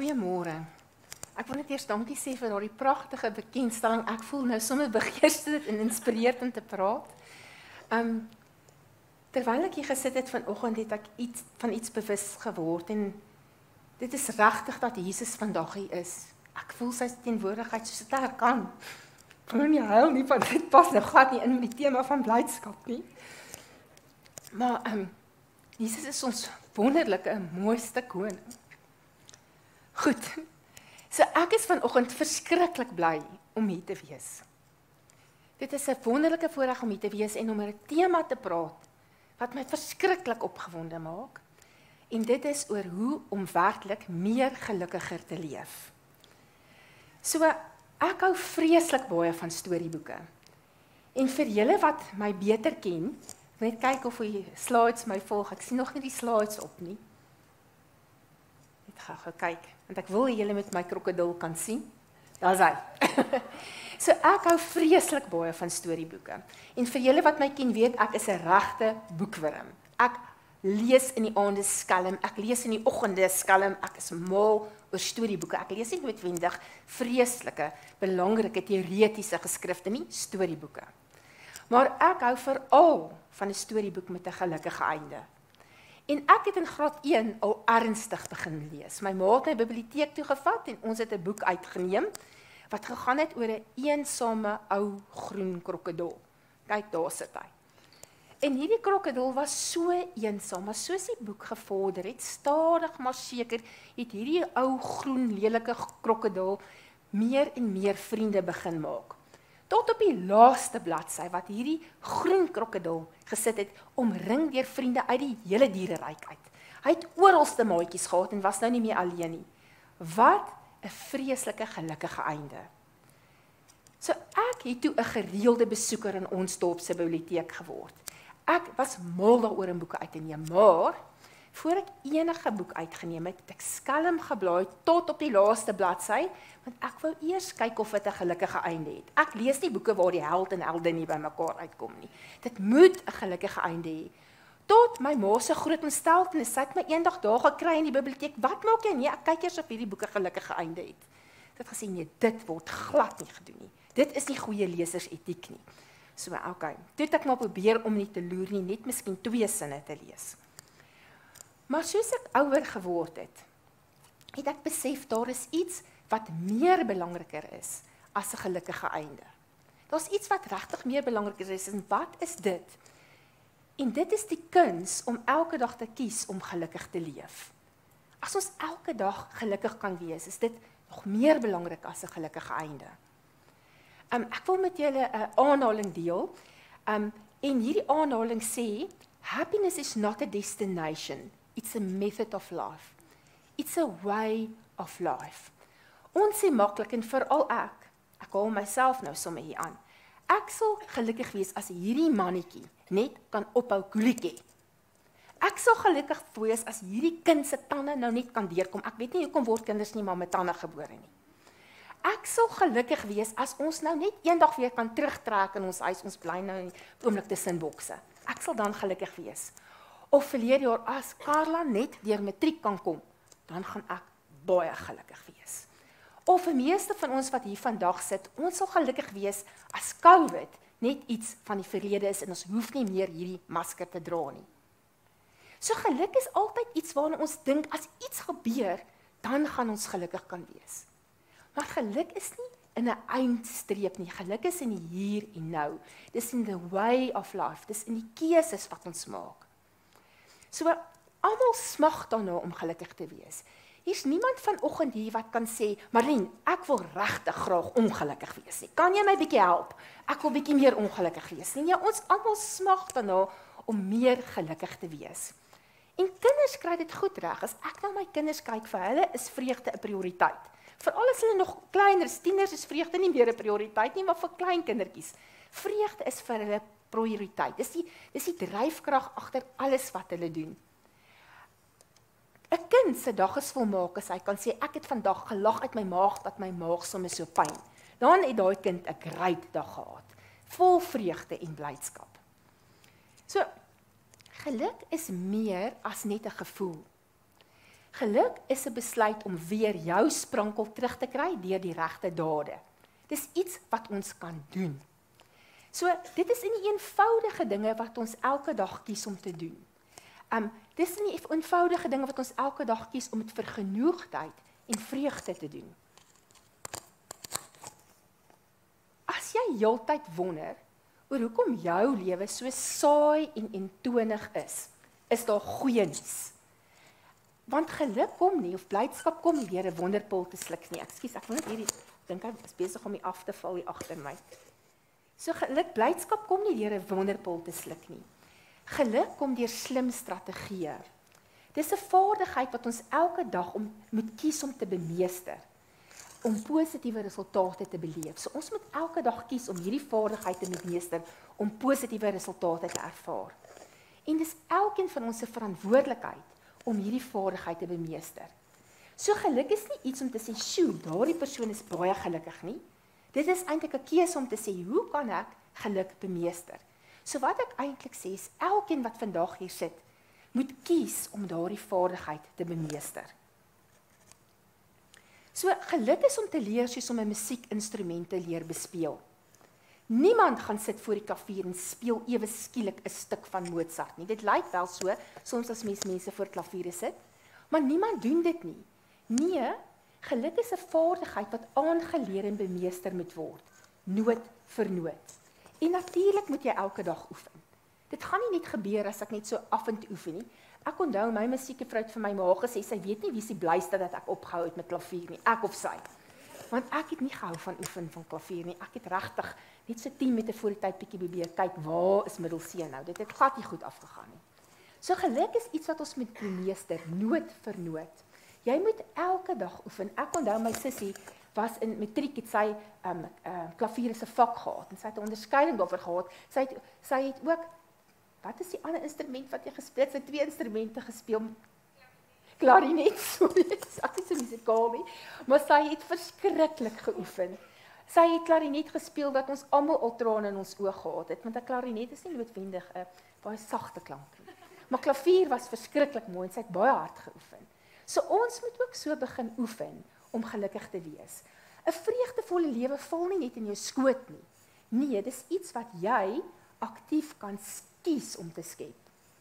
Goeiemôre. Ek wil net eers dankie sê vir daardie pragtige bekendstelling. Ek voel nou sommer begeesterd en inspireerd om te praat. Terwyl ek hier gesit het vanoggend, het ek iets bewus geword en dit is regtig dat Jesus vandag hier is. Ek voel sy teenwoordigheid so sterk kan. Ek wil nie huil nie, want dit pas nou glad nie in met die tema van blydskap nie. Maar Jesus is ons wonderlike, mooiste koning. Goed, so ek is vanoggend verskriklik bly om hier te wees. Dit is 'n wonderlike voorreg om hier te wees en om oor 'n tema te praat wat my verskriklik opgewonde maak. En dit is oor hoe om werklik meer gelukkiger te leef. So, ek hou vreeslik baie van storieboeke. En vir julle wat my beter ken, net kyk of die slides my volg. Ek sien nog nie die slides op nie. Net gou kyk, want ek wil julle met my krokodil kan sien. Daar's hy. So ek hou vreeslik baie van storieboeke. En vir julle wat my ken weet, ek is 'n regte boekwurm. Ek lees in die aande skelm, ek lees in die oggende skelm, ek is mal oor storieboeke. Ek lees nie noodwendig vreeslike, belangrike teoretiese geskrifte nie, storieboeke. Maar ek hou veral van 'n storieboek met 'n gelukkige einde. En ek het in graad 1 al ernstig begin lees. My ma het my biblioteek toe gevat en ons het 'n boek uitgeneem wat gegaan het oor 'n eensame ou groen krokodil. Kyk, daar sit hy. En hierdie krokodil was so eensaam, maar soos die boek gevorder het, stadig maar seker, het hierdie ou groen lelike krokodil meer en meer vriende begin maak. Tot op die laaste bladsy wat hierdie groen krokodil gesit het, omring deur vriende uit die hele diereryk uit. Hy het oralste maatjies gehad en was nou nie meer alleen nie. Wat 'n vreeslike gelukkige einde. So ek het toe 'n gereelde besoeker in ons dorp se biblioteek geword. Ek was mal daaroor om boeke uit te neem, maar voor ek enige boek uitgeneem het ek skelm geblaai tot op die laaste bladsy, want ek wou eers kyk of dit 'n gelukkige einde het. Ek lees nie boeke waar die held en heldin nie by mekaar uitkom nie. Dit moet 'n gelukkige einde hê. Tot my ma se groot ontsteltenis, sy het my eendag daar gekry in die biblioteek. Wat maak jy? Nee, ek kyk eers of hierdie boeke gelukkige einde het. Sy het gesê nee, dit word glad nie gedoen nie. Dit is nie goeie lesersetiek nie. So, okay. Toe het ek maar probeer om nie te loer nie, net miskien 2 sinne te lees. Maar soos ek ouer geword het ek besef daar is iets wat meer belangriker is as 'n gelukkige einde. Daar's iets wat regtig meer belangriker is, en wat is dit? En dit is die kuns om elke dag te kies om gelukkig te leef. As ons elke dag gelukkig kan wees, is dit nog meer belangrik as 'n gelukkige einde. Ek wil met julle 'n aanhaling deel. En hierdie aanhaling sê, happiness is not a destination, it's a method of life. It's a way of life. Ons sê maklik en veral ek haal myself nou sommer hier aan. Ek sal gelukkig wees as hierdie mannetjie net kan ophou koelietjie. Ek sal gelukkig wees as hierdie kind se tande nou net kan deurkom. Ek weet nie hoekom word kinders nie maar met tande gebore nie. Ek sal gelukkig wees as ons nou net eendag weer kan terugtrek in ons huis, ons bly nou in die oomblik tussen bokse. Ek sal dan gelukkig wees. Of verlede jaar as Carla net deur matriek kan kom, dan gaan ek baie gelukkig wees. Of die meeste van ons wat hier vandag sit, ons sal gelukkig wees as COVID net iets van die verlede is en ons hoef nie meer hierdie masker te dra nie. So geluk is altyd iets waarna ons dink as iets gebeur, dan gaan ons gelukkig kan wees. Maar geluk is nie in 'n eindstreep nie, geluk is in die hier en nou. Dis in the way of life, dis in die keuses wat ons maak. So, almal smag daarna om gelukkig te wees. Hier's niemand vanoggend hier wat kan sê, Marlene, ek wil regtig graag ongelukkig wees nie. Kan jy my bietjie help? Ek wil bietjie meer ongelukkig wees nie. Ja, ons almal smag daarna om meer gelukkig te wees. En kinders kry dit goed reg. As ek na my kinders kyk, vir hulle is vreugde 'n prioriteit. Veral as hulle nog kleiner is, tieners is vreugde nie meer 'n prioriteit nie, maar vir klein kindertjies. Vreugde is vir hulle prioriteit. Dis die dryfkrag agter alles wat hulle doen. 'n Kind se dag is volmaak as hy kan sê, ek het vandag gelag uit my maag dat my maag sommer so pyn. Dan het daai kind 'n great dag gehad, vol vreugde en blydskap. So, geluk is meer as net 'n gevoel. Geluk is 'n besluit om weer jou sprankel terug te kry deur die regte dade. Dis iets wat ons kan doen. So, dit is in die eenvoudige dinge wat ons elke dag kies om te doen. Dis in die eenvoudige dinge wat ons elke dag kies om met vergenoegdheid en vreugde te doen. As jy heeltyd wonder oor hoekom jou lewe so saai en eentonig is daar goeie nuus. Want geluk kom nie, of blydskap kom nie deur 'n wonderpil te sluk nie. Ekskuus, ek wil net hierdie, dink ek is besig om die af te val hier agter my. So geluk, blydskap kom nie deur 'n wonderpil te sluk nie. Geluk kom deur slim strategieë. Dis 'n vaardigheid wat ons elke dag moet kies om te bemeester, om positiewe resultate te beleef. So ons moet elke dag kies om hierdie vaardigheid te bemeester, om positiewe resultate te ervaar. En dis elkeen van ons se verantwoordelikheid om hierdie vaardigheid te bemeester. So geluk is nie iets om te sê, "Sjoe, daardie persoon is baie gelukkig nie." Dit is eintlik 'n keuse om te sê, "Hoe kan ek geluk bemeester?" So wat ek eintlik sê is, elkeen wat vandag hier sit, moet kies om daardie vaardigheid te bemeester. So geluk is om te leer soos om 'n musiekinstrument te leer bespeel. Niemand gaan sit voor die klavier en speel ewe skielik 'n stuk van Mozart nie. Dit lyk wel so, soms as mense voor klaviere sit, maar niemand doen dit nie. Nee, geluk is 'n vaardigheid wat aangeleer en bemeester moet word, noot vir noot. En natuurlik moet jy elke dag oefen. Dit gaan nie net gebeur as ek net so af en toe oefen nie. Ek onthou my musiekjuffrou het vir my ma gesê, sy weet nie wie se blyste dat ek opgehou het met klavier nie, ek of sy. Want ek het nie gehou van oefen van klavier nie. Ek het regtig net so 10 minute voor die tyd bietjie probeer kyk waar is middel C nou. Dit het glad nie goed afgegaan nie. So geluk is iets wat ons moet bemeester, noot vir noot. Jy moet elke dag oefen. Ek onthou my sussie was in matriek, het sy klavier as 'n vak gehad en sy het 'n onderskeiding daarvoor gehad. Sy het ook, wat is die ander instrument wat jy gespeel het? Sy het 2 instrumente gespeel. Klarinet, sorry, ek is so musikaal nie, maar sy het verskriklik geoefen. Sy het klarinet gespeel dat ons almal al trane in ons oë gehad het, want 'n klarinet is nie noodwendig 'n baie sagte klank nie. Maar klavier was verskriklik mooi en sy het baie hard geoefen. So ons moet ook so begin oefen om gelukkig te wees. 'n Vreugdevolle lewe val nie net in jou skoot nie. Nee, dis iets wat jy aktief kan kies om te skep.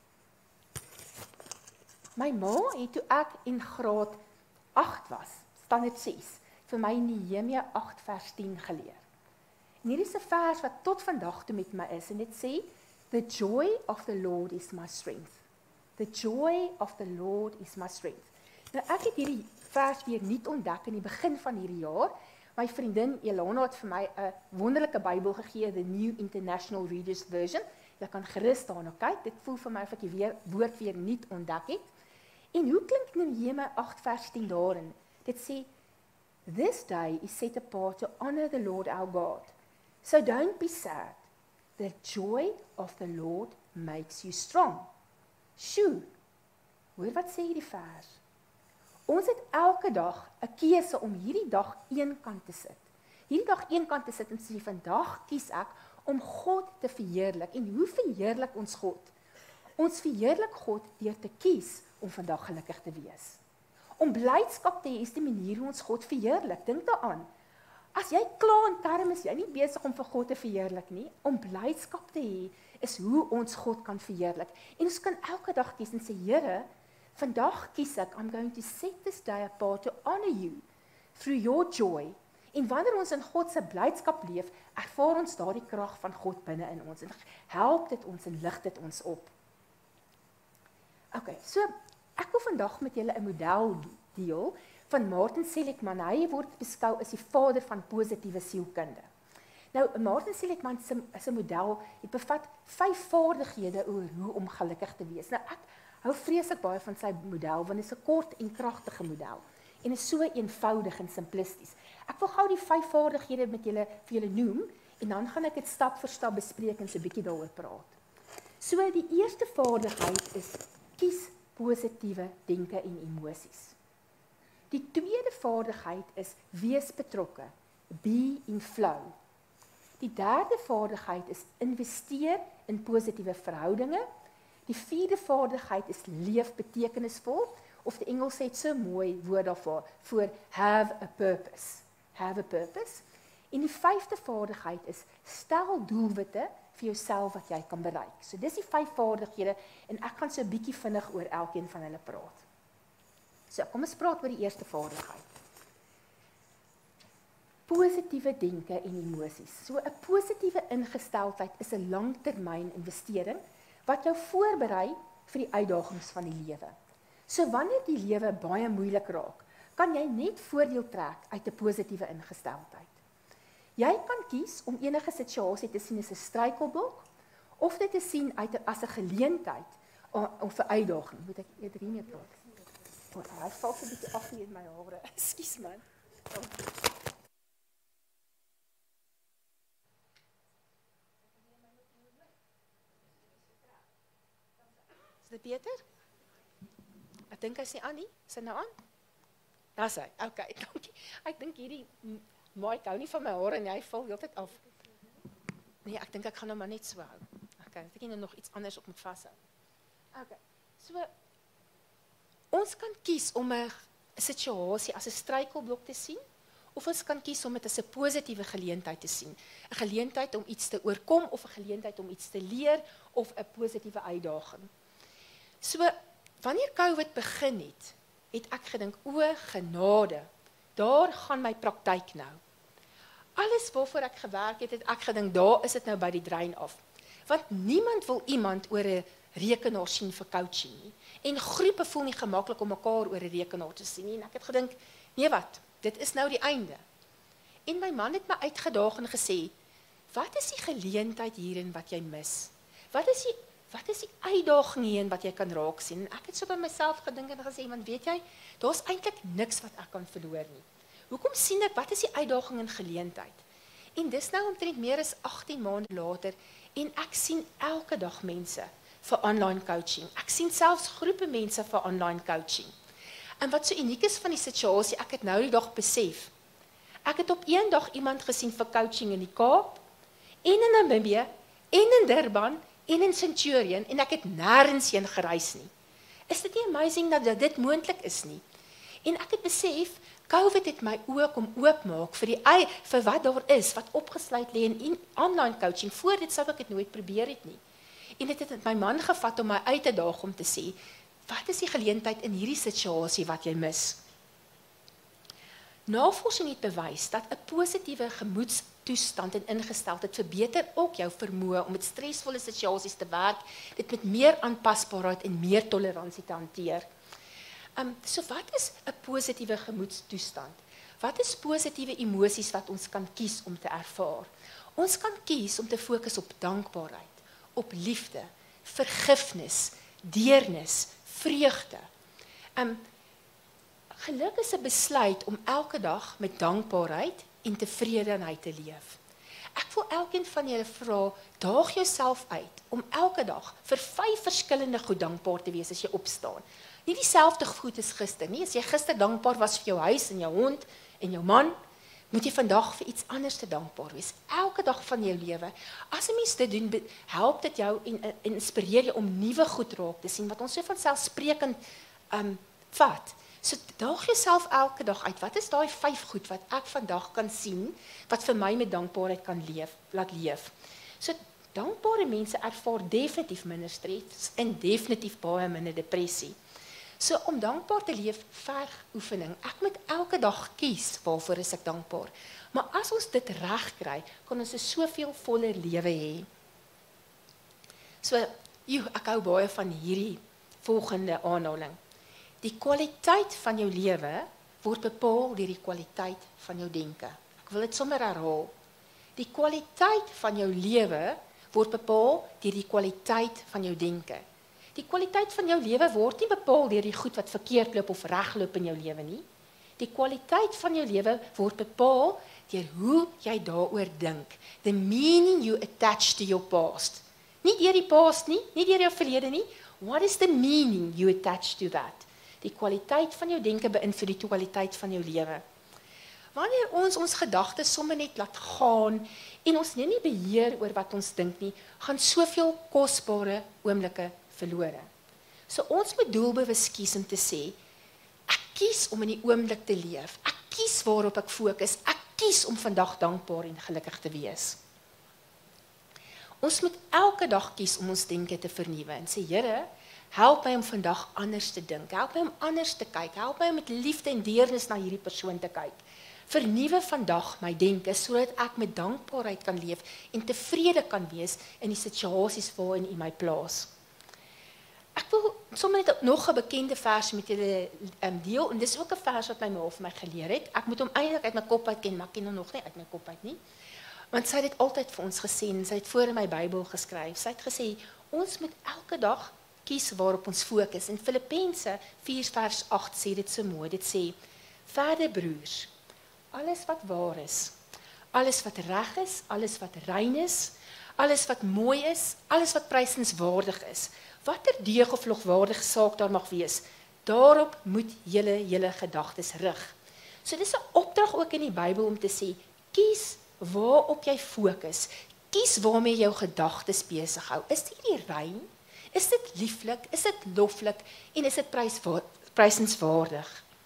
My ma het toe ek in graad 8 was, standaard 6, vir my Nehemia 8 vers 10 geleer. En hier is 'n vers wat tot vandag toe met my is en dit sê, "The joy of the Lord is my strength." The joy of the Lord is my strength. Nou ek het hierdie vers weer nuut ontdek in die begin van hierdie jaar. My vriendin Elana het vir my 'n wonderlike Bybel gegee, the New International Reader's Version. Jy kan gerus daarna kyk. Dit voel vir my of ek die woord weer nuut ontdek het. En hoe klink Nehemia 8 vers 10 daarin? Dit sê, "This day is set apart to honor the Lord our God. So don't be sad. The joy of the Lord makes you strong." Sjoe, hoor wat sê hierdie vers? Ons het elke dag 'n keuse om hierdie dag eenkant te sit. Hierdie dag eenkant te sit en sê, vandag kies ek om God te verheerlik. En hoe verheerlik ons God? Ons verheerlik God deur te kies om vandag gelukkig te wees. Om blydskap te hê is die manier hoe ons God verheerlik. Dink daaraan. As jy kla en term is jy nie besig om vir God te verheerlik nie. Om blydskap te hê is hoe ons God kan verheerlik. En ons kan elke dag kies en sê, Here, vandag kies ek, I'm going to set this day apart to honor you through your joy. En wanneer ons in God se blydskap leef, ervaar ons daardie krag van God binne in ons en help dit ons en lig dit ons op. Okay, so ek wil vandag met julle 'n model deel van Martin Seligman. Hy word beskou as die vader van positiewe sielkunde. Nou, Martin Seligman se model het bevat 5 vaardighede oor hoe om gelukkig te wees. Nou, ek hou vreeslik baie van sy model, want dit is 'n kort en kragtige model. En is so eenvoudig en simplisties. Ek wil gou die 5 vaardighede met julle vir julle noem, en dan gaan ek dit stap vir stap bespreek en so 'n bietjie daaroor praat. So, die eerste vaardigheid is, kies positiewe denke en emosies. Die tweede vaardigheid is, wees betrokke, be in flow. Die derde vaardigheid is, investeer in positiewe verhoudinge. Die vierde vaardigheid is, leef betekenisvol, of die Engels het so mooi woord daarvoor, voor have a purpose. Have a purpose. En die 5de vaardigheid is, stel doelwitte vir jouself wat jy kan bereik. So dis die 5 vaardighede, en ek gaan so 'n bietjie vinnig oor elkeen van hulle praat. So, kom ons praat oor die eerste vaardigheid. Positiewe denke en emosies. So 'n positiewe ingesteldheid is 'n langtermyn investering wat jou voorberei vir die uitdagings van die lewe. So wanneer die lewe baie moeilik raak, kan jy net voordeel trek uit 'n positiewe ingesteldheid. Jy kan kies om enige situasie te sien as 'n struikelblok of dit te sien as 'n geleentheid of 'n uitdaging. Moet ek eerder hiermee praat? Hy val so 'n bietjie af hier in my hare. Ekskuus man. Is dit beter? Ek dink hy sê aan nie. Is hy nou aan? Daar's hy. Okay, dankie. Ek dink hierdie Mike hou nie van my hare en hy val heeltyd af. Nee, ek dink ek gaan nou maar net so hou. Okay, dat ek nie nog iets anders op moet vashou. Okay. So ons kan kies om 'n situasie as 'n struikelblok te sien, of ons kan kies om dit as 'n positiewe geleentheid te sien. 'n Geleentheid om iets te oorkom, of 'n geleentheid om iets te leer, of 'n positiewe uitdaging. So, wanneer COVID begin het ek gedink, o genade, daar gaan my praktyk nou. Alles waarvoor ek gewerk het ek gedink, daar is dit nou by die drein af. Want niemand wil iemand oor 'n rekenaar sien vir coaching nie. En groepe voel nie gemaklik om mekaar oor 'n rekenaar te sien nie. En ek het gedink, nee wat, dit is nou die einde. En my man het my uitgedaag en gesê, wat is die geleentheid hierin wat jy mis? Wat is die uitdaging hierin wat jy kan raak sien? En ek het so by myself gedink en gesê, want weet jy, daar's eintlik niks wat ek kan verloor nie. Hoekom sien ek, wat is die uitdaging en geleentheid? En dis nou omtrent meer as 18 maande later, en ek sien elke dag mense vir online coaching. Ek sien selfs groepe mense vir online coaching. En wat so uniek is van die situasie, ek het nou die dag besef, ek het op een dag iemand gesien vir coaching in die Kaap, en in Namibië, en in Durban, en in Centurion, en ek het nêrens heen gereis nie. Is dit nie amazing dat dit moontlik is nie? En ek het besef, COVID het my oë kom oopmaak vir wat daar is, wat opgesluit lê in online coaching. Voor dit sou ek dit nooit probeer het nie. En dit het my man gevat om my uit te daag om te sê, wat is die geleentheid in hierdie situasie wat jy mis? Navorsing het bewys dat 'n positiewe gemoedstoestand en ingesteldheid verbeter ook jou vermoë om met stresvolle situasies te werk, dit met meer aanpasbaarheid en meer toleransie te hanteer. So wat is 'n positiewe gemoedstoestand? Wat is positiewe emosies wat ons kan kies om te ervaar? Ons kan kies om te fokus op dankbaarheid, op liefde, vergifnis, deernis, vreugde. Geluk is 'n besluit om elke dag met dankbaarheid en tevredenheid te leef. Ek wil elkeen van julle vra, daag jouself uit om elke dag vir 5 verskillende goed dankbaar te wees as jy opstaan. Nie dieselfde goed as gister nie. As jy gister dankbaar was vir jou huis en jou hond en jou man, moet jy vandag vir iets anders te dankbaar wees. Elke dag van jou lewe. As 'n mens dit doen, help dit jou en inspireer jou om nuwe goed raak te sien wat ons so vanselfsprekend vat. So daag jouself elke dag uit. Wat is daai 5 goed wat ek vandag kan sien wat vir my met dankbaarheid kan laat leef? So dankbare mense ervaar definitief minder stres en definitief baie minder depressie. So om dankbaar te leef verg oefening. Ek moet elke dag kies waarvoor is ek dankbaar. Maar as ons dit reg kry, kan ons 'n soveel voller lewe hê. So, ek hou baie van hierdie volgende aanhaling. Die kwaliteit van jou lewe word bepaal deur die kwaliteit van jou denke. Ek wil dit sommer herhaal. Die kwaliteit van jou lewe word bepaal deur die kwaliteit van jou denke. Die kwaliteit van jou lewe word nie bepaal deur die goed wat verkeerd loop of regloop in jou lewe nie. Die kwaliteit van jou lewe word bepaal deur hoe jy daaroor dink. The meaning you attach to your past. Nie deur die past nie, nie deur jou verlede nie. What is the meaning you attach to that? Die kwaliteit van jou denke beïnvloed die kwaliteit van jou lewe. Wanneer ons gedagtes sommer net laat gaan en ons neem nie beheer oor wat ons dink nie, gaan soveel kosbare oomblikke verlore. So ons moet doelbewus kies om te sê, Ek kies om in die oomblik te leef. Ek kies waarop ek fokus. Ek kies om vandag dankbaar en gelukkig te wees. Ons moet elke dag kies om ons denke te vernuwe en sê, Here, help my om vandag anders te dink. Help my om anders te kyk. Help my om met liefde en deernis na hierdie persoon te kyk. Vernuwe vandag my denke sodat ek met dankbaarheid kan leef en tevrede kan wees in die situasies waarin U my plaas. Ek wil sommer net nog 'n bekende vers met julle deel en dis ook 'n vers wat my ma vir my geleer het. Ek moet hom eintlik uit my kop uit ken, maar ek ken hom nog nie uit my kop uit nie. Want sy het dit altyd vir ons gesê en sy het voor in my Bybel geskryf. Sy het gesê ons moet elke dag kies waarop ons fokus. In Filippense 4 vers 8 sê dit so mooi. Dit sê: "Verder broers, alles wat waar is, alles wat reg is, alles wat rein is, alles wat mooi is, alles wat prysenswaardig is, watter deeg of logwaardige saak daar mag wees, daarop moet julle gedagtes rig." So dis 'n opdrag ook in die Bybel om te sê, kies waarop jy fokus, kies waarmee jou gedagtes besig hou. Is dit die rein? Is dit lieflik? Is dit loflik? En is dit prysenswaardig?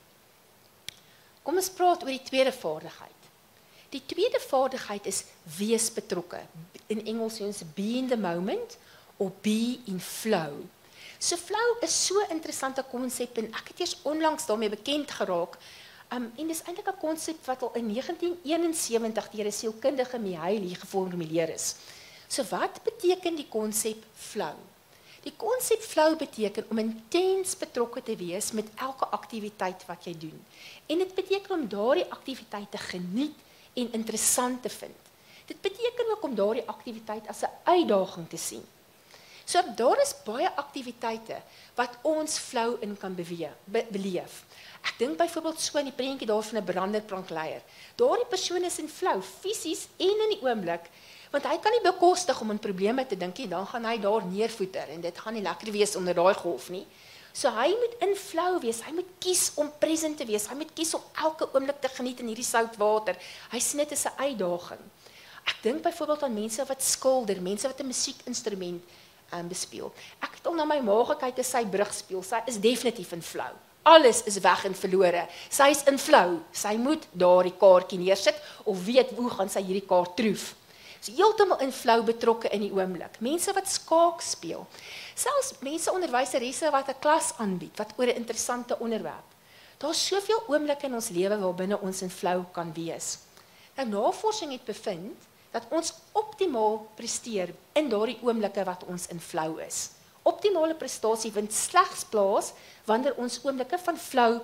Kom ons praat oor die tweede vaardigheid. Die tweede vaardigheid is wees betrokke. In Engels sê ons be in the moment of be in flow. So flow is so 'n interessante konsep en ek het eers onlangs daarmee bekend geraak. En dis eintlik 'n konsep wat al in 1971 deur 'n sielkundige Mihaly geformuleer is. So wat beteken die konsep flow? Die konsep flow beteken om intens betrokke te wees met elke aktiwiteit wat jy doen. En dit beteken om daardie aktiwiteit te geniet en interessant te vind. Dit beteken ook om daardie aktiwiteit as 'n uitdaging te sien. So daar is baie aktiwiteite wat ons flow in kan beleef. Ek dink byvoorbeeld so aan die prentjie daar van 'n branderplankleier. Daardie persoon is in flow, fisies en in die oomblik, want hy kan nie bekostig om aan probleme te dink nie, dan gaan hy daar neervoeter en dit gaan nie lekker wees onder daai golf nie. So hy moet in flow wees, hy moet kies om present te wees, hy moet kies om elke oomblik te geniet in hierdie sout water. Hy sien dit as 'n uitdaging. Ek dink byvoorbeeld aan mense wat skilder, mense wat 'n musiekinstrument bespeel. Ek het al na my ma gekyk as sy brug speel, sy is definitief in flow. Alles is weg en verlore. Sy is in flow. Sy moet daardie kaartjie neersit of weet hoe gaan sy hierdie kaart troef. So heeltemal in flow betrokke in die oomblik. Mense wat skaak speel. Selfs mense onderwyseresse wat 'n klas aanbied wat oor 'n interessante onderwerp. Daar's soveel oomblikke in ons lewe waarbinne ons in flow kan wees. Nou navorsing het bevind dat ons optimaal presteer in daardie oomblikke wat ons in flow is. Optimale prestasie vind slegs plaas wanneer ons oomblikke van flow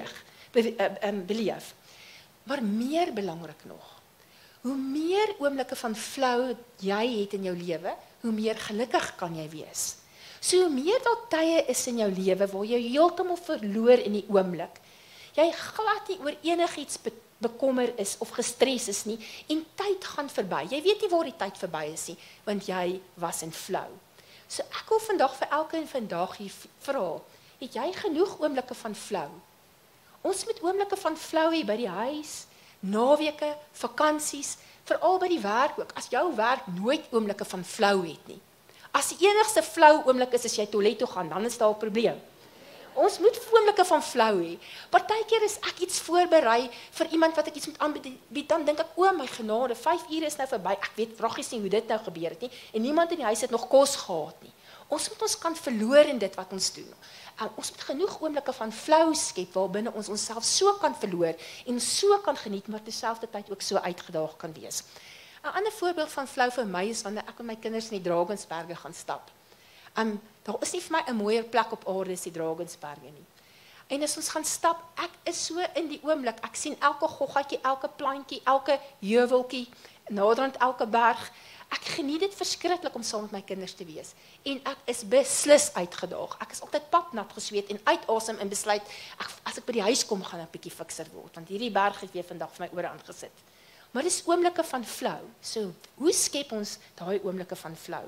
beleef. Maar meer belangrik nog, hoe meer oomblikke van flow jy het in jou lewe, hoe meer gelukkig kan jy wees. So hoe meer daar tye is in jou lewe waar jy heeltemal verloor in die oomblik, jy glad nie oor enigiets bekommer is of gestres is nie en tyd gaan verby. Jy weet nie waar die tyd verby is nie, want jy was in flow. So ek wil vandag vir elkeen vandag hier vra, het jy genoeg oomblikke van flow? Ons moet oomblikke van flow hê by die huis, naweke, vakansies, veral by die werk ook. As jou werk nooit oomblikke van flow het nie. As die enigste flow oomblik is as jy toilet toe gaan, dan is daar 'n probleem. Ons moet oomblikke van flow hê. Partykeer is ek iets voorberei vir iemand wat ek iets moet aanbied, dan dink ek, o my genade, 5 ure is nou verby. Ek weet vragies nie hoe dit nou gebeur het nie en niemand in die huis het nog kos gehad nie. Ons moet ons kan verloor in dit wat ons doen. Ons moet genoeg oomblikke van flow skep waarbinne ons onsself so kan verloor en so kan geniet, maar terselfdertyd ook so uitgedaag kan wees. 'n Ander voorbeeld van flow vir my is wanneer ek met my kinders in die Drakensberge gaan stap. Daar is nie vir my 'n mooier plek op aarde as die Drakensberge nie. En as ons gaan stap, ek is so in die oomblik, ek sien elke goggatjie, elke plantjie, elke heuweltjie, naderhand elke berg. Ek geniet dit verskriklik om saam met my kinders te wees. En ek is beslis uitgedaag. Ek is altyd papnat gesweet en uitasem en besluit, as ek by die huis kom, gaan ek 'n bietjie fikser word, want hierdie berg het weer vandag vir my ore aangesit. Maar dis oomblikke van flow. So, hoe skep ons daai oomblikke van flow?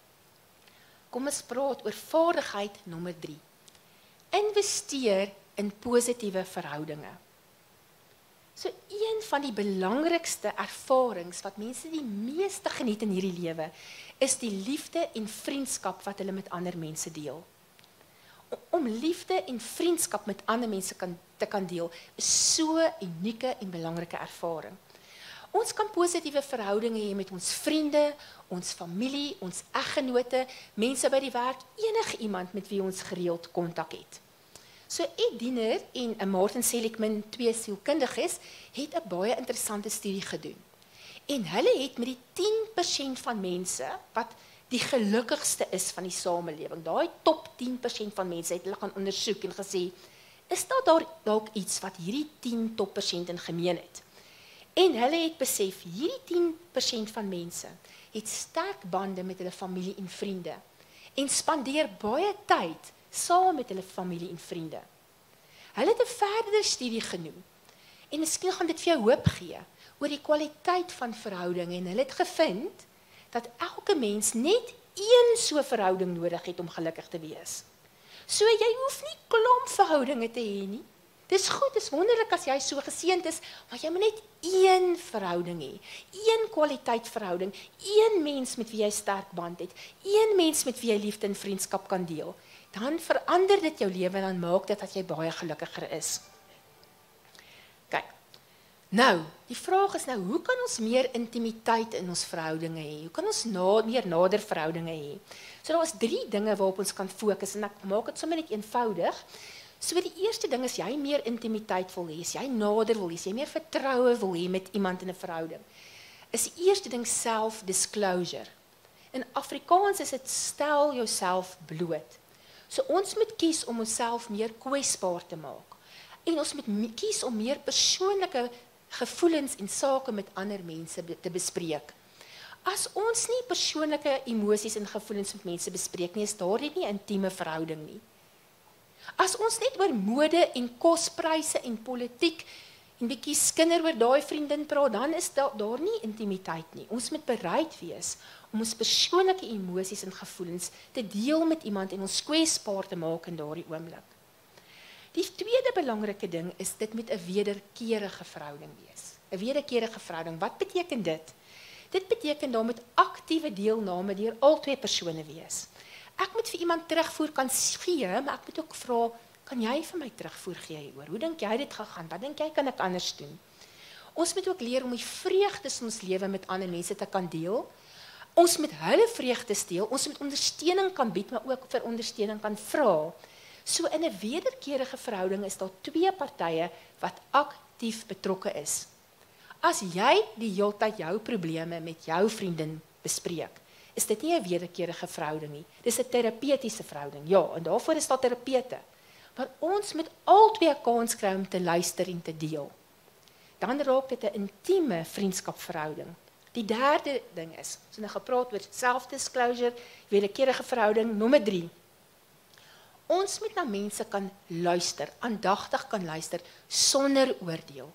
Kom ons praat oor vaardigheid nommer 3. Investeer in positiewe verhoudinge. So een van die belangrikste ervarings wat mense die meeste geniet in hierdie lewe, is die liefde en vriendskap wat hulle met ander mense deel. om liefde en vriendskap met ander mense te kan deel, is so 'n unieke en belangrike ervaring. Ons kan positiewe verhoudinge hê met ons vriende, ons familie, ons eggenote, mense by die werk, enige iemand met wie ons gereeld kontak het. So Ed Diener en 'n Martin Seligman, 2 sielkundiges, het 'n baie interessante studie gedoen. En hulle het met die 10% van mense wat die gelukkigste is van die samelewing, daai top 10% van mense het hulle gaan ondersoek en gesê, is daar dalk iets wat hierdie 10 top% in gemeen het? En hulle het besef, hierdie 10% van mense het sterk bande met hulle familie en vriende en spandeer baie tyd saam met hulle familie en vriende. Hulle het 'n verdere studie genoem en miskien gaan dit vir jou hoop gee oor die kwaliteit van verhoudinge en hulle het gevind dat elke mens net een so verhouding nodig het om gelukkig te wees. So jy hoef nie klomp verhoudinge te hê nie. Dis goed, dis wonderlik as jy so geseënd is, maar jy moet net een verhouding hê. Een kwaliteit verhouding, een mens met wie jy sterk band het, een mens met wie jy liefde en vriendskap kan deel. Dan verander dit jou lewe en dan maak dit dat jy baie gelukkiger is. Kyk. Nou, die vraag is nou, hoe kan ons meer intimiteit in ons verhoudinge hê? Hoe kan ons meer nader verhoudinge hê? So daar is 3 dinge waarop ons kan fokus en ek maak dit sommer net eenvoudig. So die eerste ding is jy meer intimiteit wil hê, jy nader wil hê, jy meer vertroue wil hê met iemand in 'n verhouding. Is die eerste ding self-disclosure. In Afrikaans is dit stel jouself bloot. So ons moet kies om onsself meer kwesbaar te maak. En ons moet kies om meer persoonlike gevoelens en sake met ander mense te bespreek. As ons nie persoonlike emosies en gevoelens met mense bespreek nie, is daar nie 'n intieme verhouding nie. As ons net oor mode en kospryse en politiek en bietjie skinder oor daai vriendin praat, dan is daar nie intimiteit nie. Ons moet bereid wees om ons persoonlike emosies en gevoelens te deel met iemand en ons kwesbaar te maak in daardie oomblik. Die tweede belangrike ding is dit met 'n wederkerige verhouding wees. 'n Wederkerige verhouding, wat beteken dit? Dit beteken daar moet aktiewe deelname deur albei persone wees. Ek moet vir iemand terugvoer kan gee, maar ek moet ook vra, kan jy vir my terugvoer gee hieroor? Hoe dink jy dit gegaan? Wat dink jy kan ek anders doen? Ons moet ook leer om die vreugdes in ons lewe met ander mense te kan deel. Ons moet hulle vreugdes deel, ons moet ondersteuning kan bied, maar ook vir ondersteuning kan vra. So in 'n wederkerige verhouding is daar 2 partye wat aktief betrokke is. As jy die heeltyd jou probleme met jou vriendin bespreek, is dit nie 'n wederkerige verhouding nie. Dis 'n terapeutiese verhouding. Ja, en daarvoor is daar terapeute. Maar ons moet albei 'n kans kry om te luister en te deel. Dan raak dit 'n intieme vriendskapverhouding. Die derde ding is, ons het nou gepraat oor self-disclosure, wederkerige verhouding, nommer 3. Ons moet na mense kan luister, aandagtig kan luister, sonder oordeel.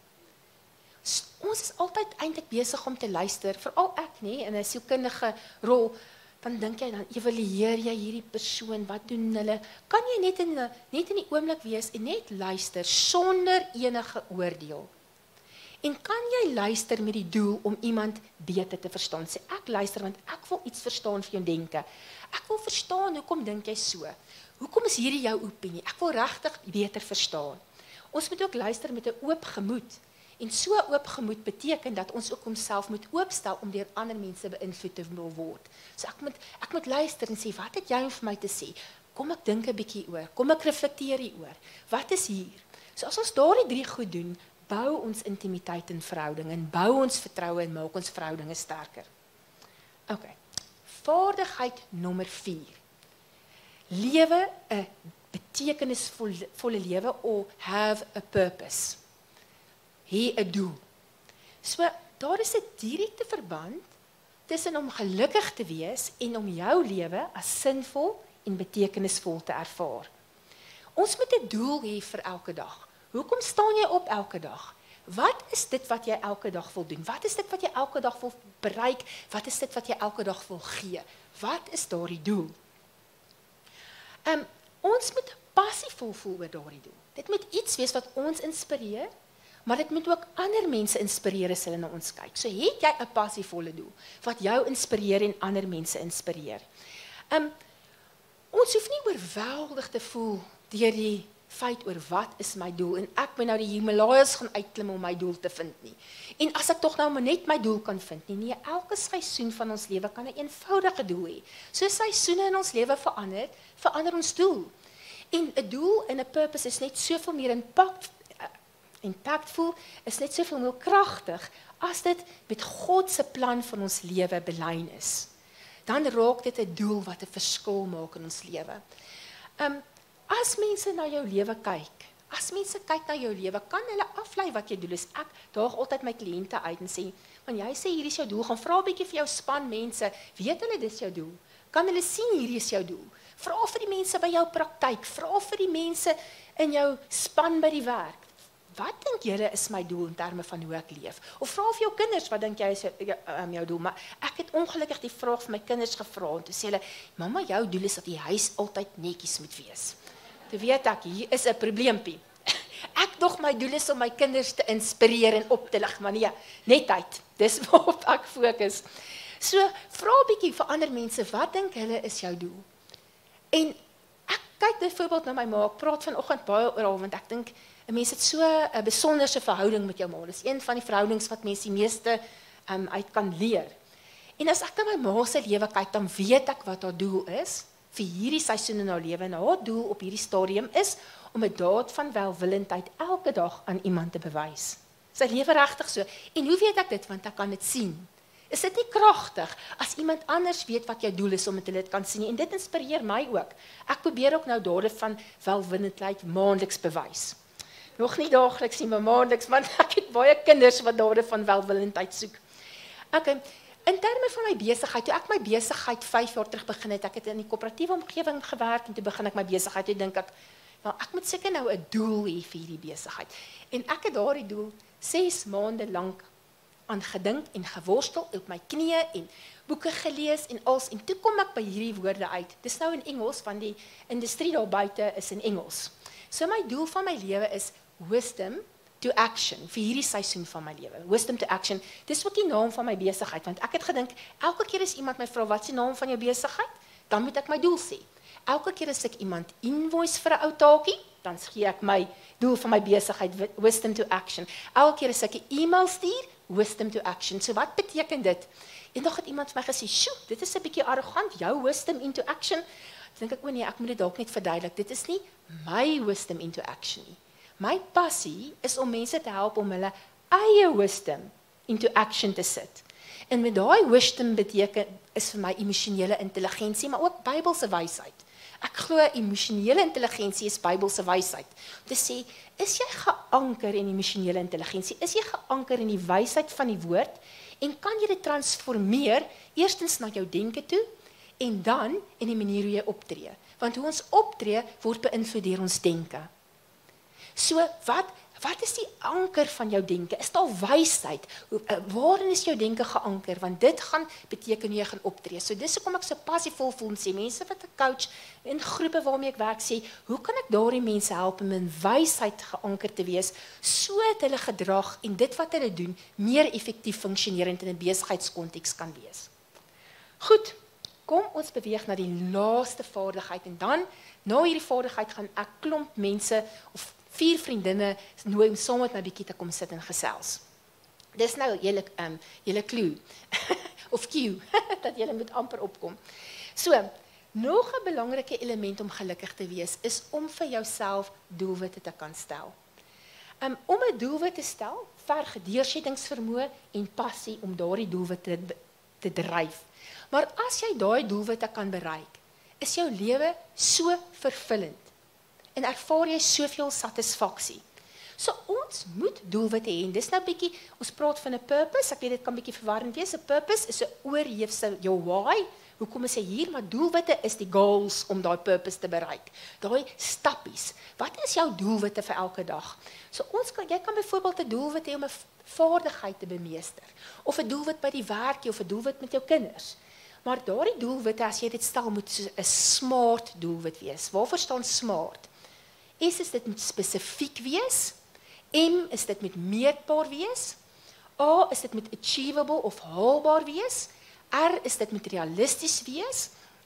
Ons is altyd eintlik besig om te luister, veral ek nie, in 'n sielkundige rol, dan dink jy, dan evalueer jy hierdie persoon, wat doen hulle? Kan jy net in die oomblik wees en net luister, sonder enige oordeel? En kan jy luister met die doel om iemand beter te verstaan? Sê, ek luister want ek wil iets verstaan vir jou denke. Ek wil verstaan, hoekom dink jy so? Hoekom is hierdie jou opinie? Ek wil regtig beter verstaan. Ons moet ook luister met 'n oop gemoed. En so oop gemoed beteken dat ons ook onsself moet oopstel om deur ander mense beïnvloed te word. So ek moet luister en sê, wat het jy vir my te sê? Kom ek dink 'n bietjie oor, kom ek reflekteer hieroor. Wat is hier? So as ons daardie 3 goed doen, bou ons intimiteit in verhouding en bou ons vertroue en maak ons verhoudinge sterker. OK. Vaardigheid nommer 4. Lewe 'n betekenisvolle lewe or have a purpose. Hê 'n doel. So daar is 'n direkte verband tussen om gelukkig te wees en om jou lewe as sinvol en betekenisvol te ervaar. Ons moet 'n doel hê vir elke dag. Hoekom staan jy op elke dag? Wat is dit wat jy elke dag wil doen? Wat is dit wat jy elke dag wil bereik? Wat is dit wat jy elke dag wil gee? Wat is daardie doel? Ons moet passievol voel oor daardie doel. Dit moet iets wees wat ons inspireer, maar dit moet ook ander mense inspireer as hulle na ons kyk. So het jy 'n passievolle doel wat jou inspireer en ander mense inspireer. Ons hoef nie oorweldig te voel deur die feit oor wat is my doel en ek moet nou die Himalajas gaan uitklim om my doel te vind nie. En as ek tog nou maar net my doel kan vind nie. Nee, elke seisoen van ons lewe kan 'n eenvoudige doel hê. So seisoene in ons lewe verander ons doel. En 'n doel en 'n purpose is net soveel meer impactful, is net soveel meer kragtig as dit met God se plan van ons lewe belyn is. Dan raak dit 'n doel wat 'n verskil maak in ons lewe. As mense na jou lewe kyk, kan hulle aflei wat jou doel is. Ek daag altyd my kliënte uit en sê, "Man, jy sê hierdie is jou doel, gaan vra 'n bietjie vir jou span mense, weet hulle dis jou doel? Kan hulle sien hierdie is jou doel? Vra vir die mense by jou praktyk, vra vir die mense in jou span by die werk. Wat dink julle is my doel in terme van hoe ek leef? Of vra vir jou kinders, wat dink jy is jou doel? Maar ek het ongelukkig die vraag vir my kinders gevra en toe sê hulle, "Mamma, jou doel is dat die huis altyd netjies moet wees." Toe weet ek, hier is 'n probleempie. Ek dog my doel is om my kinders te inspireer en op te lig, maar nee, netheid. Dis waarop ek fokus. So, vra 'n bietjie vir ander mense, wat dink hulle is jou doel? En ek kyk byvoorbeeld na my ma, ek praat vanoggend baie oor haar, want ek dink 'n mens het so 'n besonderse verhouding met jou ma. Dis een van die verhoudings wat mense die meeste uit kan leer. En as ek na my ma se lewe kyk, dan weet ek wat haar doel is vir hierdie seisoen in haar lewe. En haar doel op hierdie stadium is om 'n daad van welwillendheid elke dag aan iemand te bewys. Sy lewe regtig so. En hoe weet ek dit? Want ek kan dit sien. Is dit nie kragtig as iemand anders weet wat jou doel is omdat hulle dit kan sien? En dit inspireer my ook. Ek probeer ook nou dade van welwillendheid maandeliks bewys. Nog nie daagliks nie, maar maandeliks, want ek het baie kinders wat dade van welwillendheid soek. Okay. In terme van my besigheid, toe ek my besigheid 5 jaar terug begin het, ek het in die koöperatiewe omgewing gewerk en toe begin ek my besigheid, toe dink ek, wel, ek moet seker nou 'n doel hê vir hierdie besigheid. En ek het daardie doel 6 maande lank aan gedink en geworstel op my knieë en boeke gelees en als, en toe kom ek by hierdie woorde uit. Dis nou in Engels, want die industrie daar buite is in Engels. So my doel van my lewe is wisdom to action, vir hierdie seisoen van my lewe. Wisdom to action, dis ook die naam van my besigheid, want ek het gedink, elke keer as iemand my vra, wat is die naam van jou besigheid? Dan moet ek my doel sê. Elke keer as ek iemand invoice vir 'n ou taakie, dan gee ek my doel van my besigheid, wisdom to action. Elke keer as ek 'n e-mail stuur, wisdom to action. So wat beteken dit? Eendag het iemand vir my gesê, "Sjoe, dit is 'n bietjie arrogant, jou wisdom into action." Dink ek, o nee, ek moet dit dalk net verduidelik. Dit is nie my wisdom into action nie. My passie is om mense te help om hulle eie wisdom into action te sit. En met daai wisdom beteken is vir my emosionele intelligensie, maar ook Bybelse wysheid. Ek glo emosionele intelligensie is Bybelse wysheid. Om te sê, is jy geanker in emosionele intelligensie? Is jy geanker in die wysheid van die woord? En kan jy dit transformeer, eerstens na jou denke toe, en dan in die manier hoe jy optree? Want hoe ons optree, word beïnvloed deur ons denke. So, wat is die anker van jou denke? Is daar wysheid? Waarin is jou denke geanker? Want dit gaan beteken hoe jy gaan optree. So dis hoekom ek so passievol voel en sê, mense wat ek coach, in groepe waarmee ek werk, sê, hoe kan ek daardie mense help om in wysheid geanker te wees, sodat hulle gedrag en dit wat hulle doen, meer effektief funksionerend in 'n besigheidskonteks kan wees. Goed, kom ons beweeg na die laaste vaardigheid, en dan, na hierdie vaardigheid, gaan ek klomp mense, of 4 vriendinne nooi om saam met my bietjie te kom sit en gesels. Dis nou julle clue, of cue, dat julle moet amper opkom. So, nog 'n belangrike element om gelukkig te wees, is om vir jouself doelwitte te kan stel. Om 'n doelwit te stel, verg deursettingsvermoë en passie om daardie doelwitte te dryf. Maar as jy daai doelwitte kan bereik, is jou lewe so vervullend. En ervaar jy soveel satisfaksie. So ons moet doelwitte hê. En dis nou bietjie, ons praat van 'n purpose, ek weet dit kan bietjie verwarrend wees. 'n Purpose is 'n oorheefse, jou why. Hoekom is hy hier? Maar doelwitte is die goals om daai purpose te bereik. Daai stappies. Wat is jou doelwitte vir elke dag? So jy kan byvoorbeeld 'n doelwit hê om 'n vaardigheid te bemeester, of 'n doelwit by die werk, of 'n doelwit met jou kinders. Maar daardie doelwitte, as jy dit stel, moet so 'n smart doelwit wees. Waarvoor staan smart? S is dit moet spesifiek wees. M is dit moet meetbaar wees. A is dit moet achievable of haalbaar wees. R is dit moet realisties wees.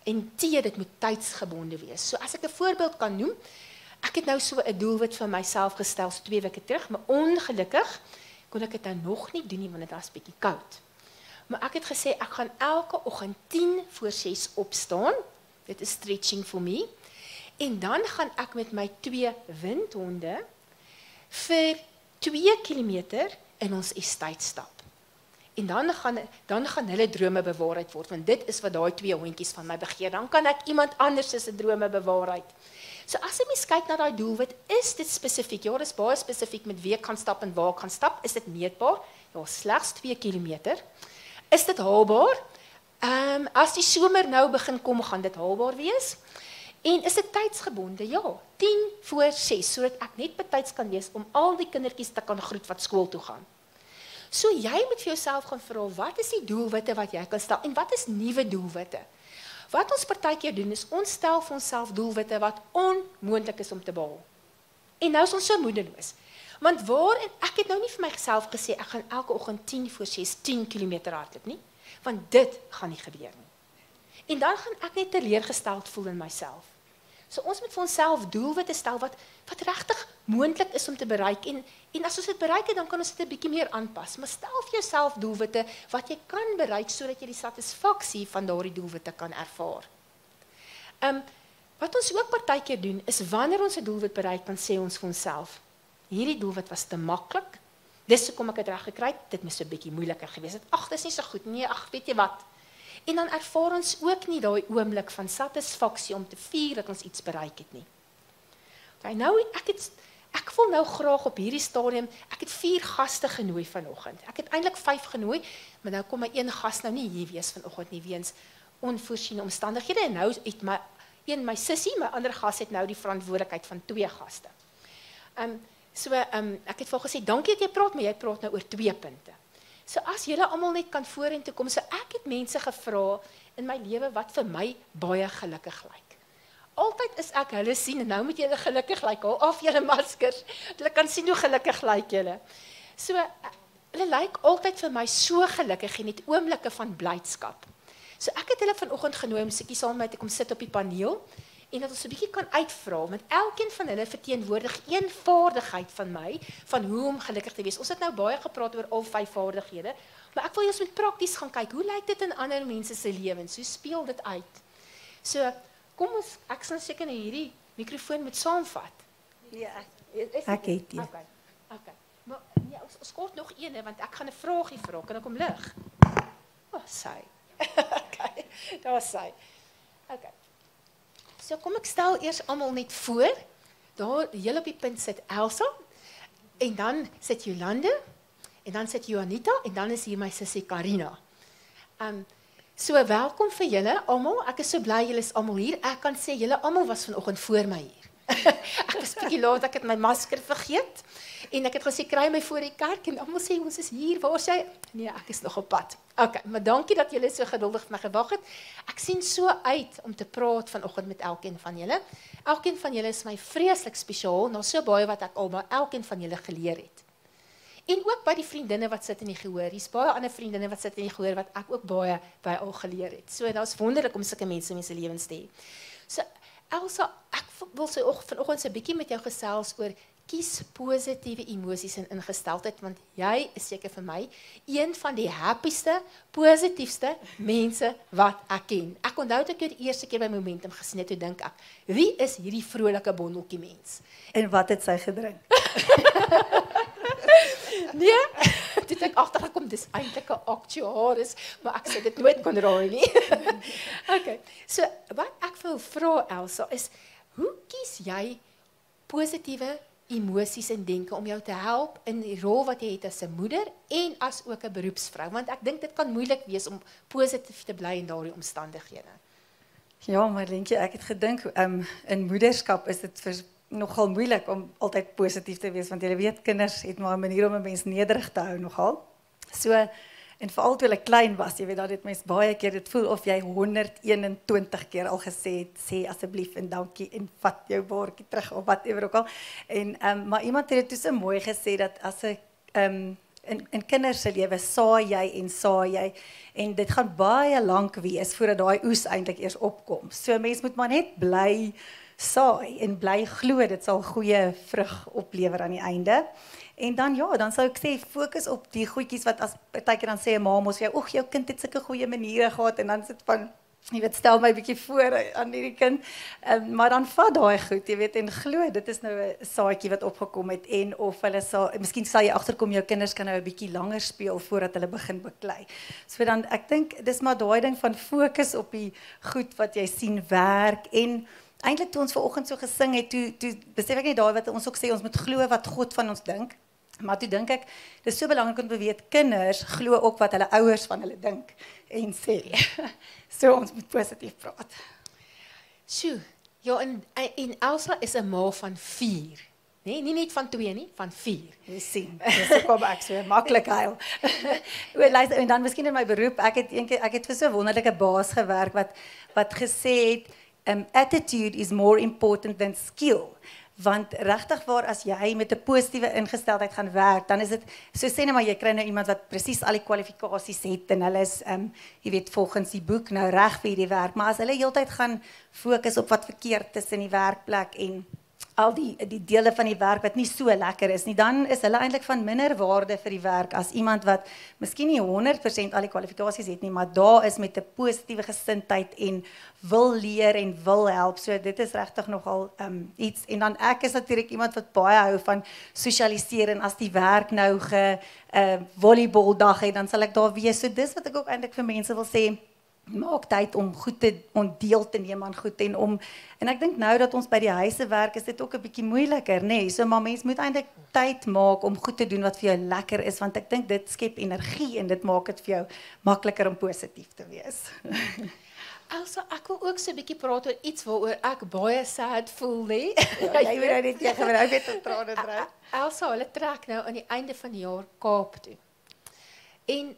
En T, dit moet tydsgebonde wees. So as ek 'n voorbeeld kan noem, ek het nou so 'n doelwit vir myself gestel so 2 weke terug, maar ongelukkig kon ek dit nou nog nie doen nie want dit was bietjie koud. Maar ek het gesê ek gaan elke oggend 5:45 opstaan. Dit is stretching vir my. En dan gaan ek met my 2 windhonde vir 2 kilometer in ons estate stap. En dan gaan hulle drome bewaarheid word, want dit is wat daai 2 hondjies van my begeer. Dan kan ek iemand anders se drome bewaarheid. So as jy mens kyk na daai doelwit, is dit spesifiek? Ja, dit is baie spesifiek met wie ek gaan stap en waar ek gaan stap. Is dit meetbaar? Ja, slegs 2 kilometer. Is dit haalbaar? As die somer nou begin kom, gaan dit haalbaar wees. En is dit tydsgebonde? Ja, 5:45, sodat ek net betyds kan wees om al die kindertjies te kan groet wat skool toe gaan. So jy moet vir jouself gaan vra, wat is die doelwitte wat jy kan stel en wat is nuwe doelwitte? Wat ons partykeer doen is ons stel vir onsself doelwitte wat onmoontlik is om te behaal. En nou is ons so moedeloos. Want ek het nou nie vir myself gesê ek gaan elke oggend 5:45 10 km hardloop nie, want dit gaan nie gebeur nie. En dan gaan ek net teleurgesteld voel in myself. So ons moet vir onsself doelwitte stel wat regtig moontlik is om te bereik en as ons dit bereik het, dan kan ons dit 'n bietjie meer aanpas. Maar stel vir jouself doelwitte wat jy kan bereik sodat jy die satisfaksie van daardie doelwitte kan ervaar. Wat ons ook partykeer doen is wanneer ons 'n doelwit bereik, dan sê ons vir onsself, hierdie doelwit was te maklik. Dis hoekom ek dit reg gekry het. Dit moes 'n bietjie moeiliker gewees het. Ag, dis nie so goed nie. Ag, weet jy wat? En dan ervaar ons ook nie daai oomblik van satisfaksie om te vier dat ons iets bereik het nie. Okay, nou ek wil nou graag op hierdie stadium, ek het 4 gaste genooi vanoggend. Ek het eintlik 5 genooi, maar nou kom my een gas nou nie hier wees vanoggend nie weens onvoorsiene omstandighede en nou het my sussie, my ander gas het nou die verantwoordelikheid van 2 gaste. Ek het vir gesê dankie dat jy praat, maar jy praat nou oor 2 punte. So as julle almal net kan vorentoe kom, so ek het mense gevra in my lewe wat vir my baie gelukkig lyk. Altyd is ek hulle sien en nou moet julle gelukkig lyk, haal af julle maskers. Hulle kan sien hoe gelukkig lyk julle. So hulle lyk altyd vir my so gelukkig en het oomblikke van blydskap. So ek het hulle vanoggend genooi om sitjie saam met my te kom sit op die paneel en dat ons 'n bietjie kan uitvra, want elkeen van hulle verteenwoordig een vaardigheid van my, van hoe om gelukkig te wees. Ons het nou baie gepraat oor al 5 vaardighede, maar ek wil eers met prakties gaan kyk, hoe lyk dit in ander mense se lewens, hoe speel dit uit? So, kom ons, ek sal seker na hierdie mikrofoon moet saamvat. Ja, ek het die. Okay. Maar ja, ons kort nog een, want ek gaan 'n vraagie vra, kan ek hom lig? Sy. Okay, daar sy. Okay. So kom ek stel eers almal net voor. Daar heel op die punt sit Elsa en dan sit Jolande en dan sit Juanita en dan is hier my sussie Karina. So welkom vir julle almal. Ek is so bly julle is almal hier. Ek kan sê julle almal was vanoggend voor my hier. Ek was bietjie laat, ek het my masker vergeet. En ek het gesê kry my voor die kerk en almal sê ons is hier. Waar is jy? Nee, ek is nog op pad. Okay, maar dankie dat julle so geduldig vir my gewag het. Ek sien so uit om te praat vanoggend met elkeen van julle. Elkeen van julle is my vreeslik spesiaal, nou so baie wat ek al by elkeen van julle geleer het. En ook by die vriendinne wat sit in die gehoor. Hier's baie ander vriendinne wat sit in die gehoor wat ek ook baie by al geleer het. So daar's wonderlik om sulke mense in mense lewens te hê. So Elsa, ek wil vanoggend so 'n bietjie met jou gesels oor kies positiewe emosies en ingesteldheid, want jy is seker vir my een van die happieste, positiefste mense wat ek ken. Ek onthou dat ek jou die eerste keer by Momentum gesien het, toe dink ek, wie is hierdie vrolike bondeltjie mens? En wat het sy gedrink? Nee, toe het ek agtergekom, dis eintlik 'n aktuaris, maar ek sê dit nooit kon raai nie. Okay, so wat ek wil vra Elsa is, hoe kies jy positiewe emosies en denke om jou te help in die rol wat jy het as 'n moeder en as ook 'n beroepsvrou, want ek dink dit kan moeilik wees om positief te bly in daardie omstandighede. Ja, maar Lentjie, ek het gedink in moederskap is dit nogal moeilik om altyd positief te wees, want jy weet kinders het maar 'n manier om 'n mens nederig te hou nogal. So en veral toe ek klein was, jy weet dat dit mens baie keer dit voel of jy 121 keer al gesê het, sê asseblief en dankie en vat jou baartjie terug of whatever ook al. En maar iemand het dit so mooi gesê dat as 'n in kinders se lewe saai jy en dit gaan baie lank wees voordat daai oes eintlik eers opkom. So mens moet maar net bly saai en bly glo dit sal goeie vrug oplewer aan die einde. En dan ja, dan sou ek sê fokus op die goedjies wat as partykeer dan sê 'n ma mos vir jou, "Oeg, jou kind het sulke goeie maniere gehad" en dan sit van jy weet, stel my 'n bietjie voor aan hierdie kind. Maar dan vat daai goed, jy weet, en glo dit is nou 'n saadjie wat opgekom het en of hulle sal miskien sal jy agterkom jou kinders kan nou 'n bietjie langer speel voordat hulle begin beklei. So dan ek dink dis maar daai ding van fokus op die goed wat jy sien werk en eintlik toe ons vanoggend so gesing het, toe besef ek net daai wat ons ook sê ons moet glo wat God van ons dink. Maar toe dink ek dis so belangrik om te weet kinders glo ook wat hulle ouers van hulle dink en sê. So ons moet positief praat. Sjoe, ja, en Elsa is 'n ma van 4. Nee, nie net van 2 nie, van 4. Jy sien, dis kom ek so maklik huil. Luister, en dan miskien in my beroep, ek het vir so 'n wonderlike baas gewerk wat gesê het, attitude is more important than skill. Want regtig waar as jy met 'n positiewe ingesteldheid gaan werk, dan is dit so sê net maar jy kry nou iemand wat presies al die kwalifikasies het en hulle is jy weet volgens die boek nou reg vir hierdie werk, maar as hulle heeltyd gaan fokus op wat verkeerd is in die werkplek en al die dele van die werk wat nie so lekker is nie, dan is hulle eintlik van minder waarde vir die werk as iemand wat miskien nie 100% al die kwalifikasies het nie, maar daar is met 'n positiewe gesindheid en wil leer en wil help. So dit is regtig nogal iets. En dan ek is natuurlik iemand wat baie hou van sosialiseer en as die werk nou volleybaldag het, dan sal ek daar wees. So dis wat ek ook eintlik vir mense wil sê. Maak tyd om goed deel te neem aan goed en ek dink nou dat ons by die huise werk is dit ook 'n bietjie moeiliker, nê? So maar mens moet eintlik tyd maak om goed te doen wat vir jou lekker is want ek dink dit skep energie en dit maak dit vir jou makliker om positief te wees. Elsa, ek wil ook so 'n bietjie praat oor iets waaroor ek baie sad voel, hè. Ja, jy moet nou net tegen my nou weet om trane dryf. Elsa, hulle trek nou aan die einde van die jaar Kaap toe. En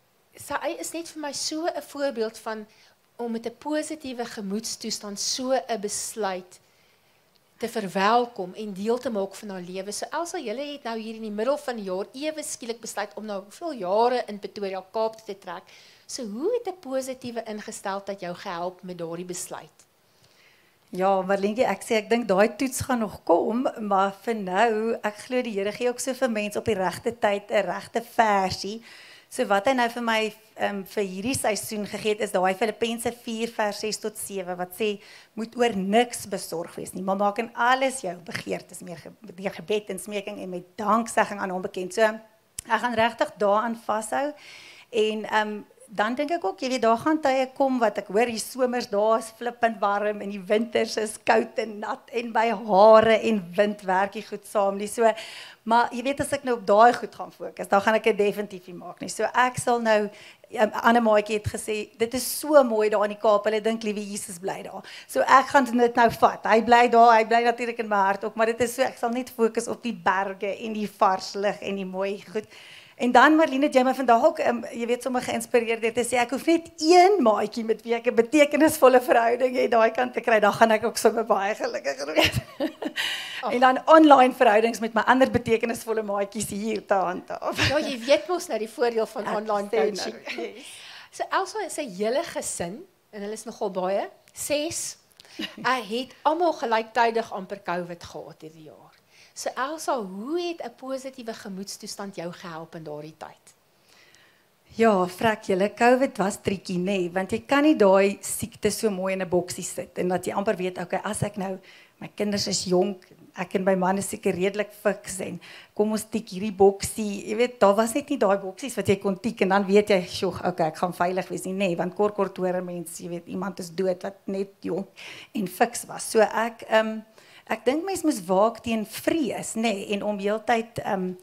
sy is net vir my so 'n voorbeeld van om met 'n positiewe gemoedstoestand so 'n besluit te verwelkom en deel te maak van haar lewe. So Elsa, julle het nou hier in die middel van die jaar ewe skielik besluit om nou hoeveel jare in Pretoria Kaap te trek. So hoe het 'n positiewe ingesteldheid jou gehelp met daardie besluit? Ja, Marlientjie, ek dink daai toets gaan nog kom, maar vir nou, ek glo die Here gee ook so vir mense op die regte tyd 'n regte versie. So wat hy nou vir my vir hierdie seisoen gegee het, is daai Filippense 4 vers 6 tot 7 wat sê moet oor niks besorg wees nie, maar maak in alles jou begeertes meer deur gebed en smeking en met danksegging aan hom bekend. So ek gaan regtig daaraan vashou en dan dink ek ook, jy weet, daar gaan tye kom wat ek hoor, die somers daar is flippend warm en die winters is koud en nat en by hare en wind werk jy goed saam nie. So, maar jy weet, as ek nou op daai goed gaan fokus, dan gaan ek dit definitief nie maak nie. So ek sal nou, Anne Maatjie het gesê, dit is so mooi daar in die Kaap, hulle dink liewe Jesus bly daar. So ek gaan dit nou vat, hy bly daar, hy bly natuurlik in my hart ook, maar dit is so, ek sal net fokus op die berge en die vars lug en die mooi goed. En dan Marlene, jy my vandag ook, jy weet, sommer geïnspireerd deur te sê, ek hoef net een maatjie met wie ek 'n betekenisvolle verhouding het, daai kant te kry, dan gaan ek ook sommer baie gelukkig wees. En dan online verhoudings met my ander betekenisvolle maatjies hier te handhaaf. Ja, jy weet mos nou die voordeel van online coaching. Nou, yes. So Elsa is 'n hele gesin, en hulle is nogal baie, 6, het almal gelyktydig amper COVID gehad hierdie jaar. So Elsa, hoe het 'n positiewe gemoedstoestand jou gehelp in daardie tyd? Ja, vrek julle, COVID was triekie, nee, want jy kan nie daai siekte so mooi in 'n boksie sit en dat jy amper weet, okay, as ek nou, my kinders is jonk, ek en my man is seker redelik fiks en kom ons tik hierdie boksie, jy weet, daar was net nie daai boksies wat jy kon tik en dan weet jy, sjoe, okay, ek gaan veilig wees nie, nee, want kort hoor mense, jy weet, iemand is dood wat net jonk en fiks was. So ek dink mens moes waak teen vrees, nê, en om heeltyd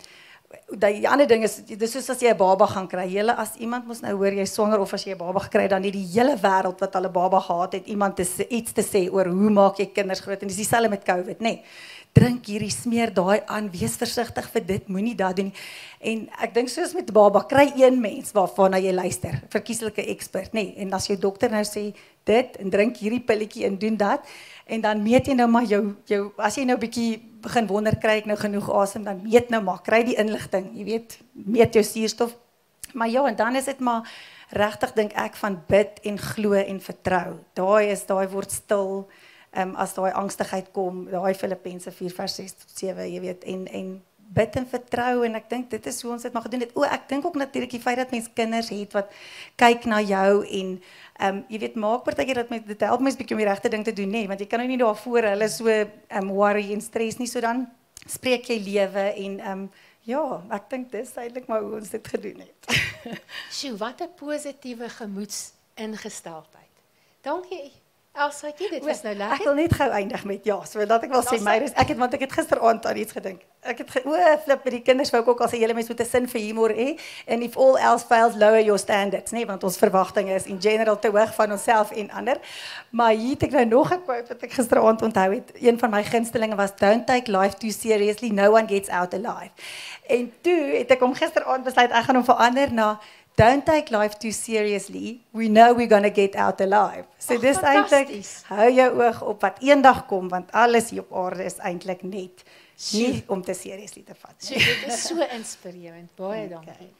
die ander ding is dis soos as jy 'n baba gaan kry. Julle as iemand mos nou hoor jy swanger of as jy 'n baba gekry dan het die hele wêreld wat al 'n baba gehad het iemand iets te sê oor hoe maak jy kinders groot en dis dieselfde met COVID, nê. Drink hierdie, smeer daai aan, wees versigtig vir dit, moenie dat doen nie. En ek dink soos met 'n baba, kry een mens waarna jy luister, verkieslike ekspert, nê. En as jou dokter nou sê dit en drink hierdie pilletjie en doen dat. En dan meet jy nou maar jou as jy nou bietjie begin wonder kry ek nou genoeg asem, dan meet nou maar, kry die inligting, jy weet, meet jou suurstof. Maar ja, en dan is dit maar regtig dink ek van bid en glo en vertrou. Daai word stil. As daai angstigheid kom, daai Filippense 4:6-7, jy weet, en bid en vertrou, en ek dink dit is hoe ons dit mag gedoen het. Ek dink ook natuurlik die feit dat mens kinders het wat kyk na jou en jy weet, maak partykeer dat dit help mens bietjie om die regte ding te doen, nee, want jy kan nou nie daarvoor hulle so worry en stres nie, so dan spreek jy lewe en ja, ek dink dis eintlik maar hoe ons dit gedoen het. Sjoe, wat 'n positiewe gemoedsingesteldheid. Dankie. Elsaatjie, dit was nou lekker. Ek wil net gou eindig met ja, so dat ek wil sê Meirus, want ek het gisteraand aan iets gedink. Ek het flip met die kinders wou ek ook al sê julle mense moet 'n sin vir humor hê en if all else fails lower your standards, nee, want ons verwagtinge is in general te hoog van onsself en ander. Maar hier het ek nou nog 'n quote wat ek gisteraand onthou het. Een van my gunstelinge was don't take life too seriously, no one gets out alive. En toe het ek hom gisteraand besluit ek gaan hom verander na don't take life too seriously. We know we're going to get out alive. So dis eintlik hou jou oog op wat eendag kom want alles hier op aarde is eintlik net nie om te seriously te vat. So dit is so inspirerend. Baie dankie.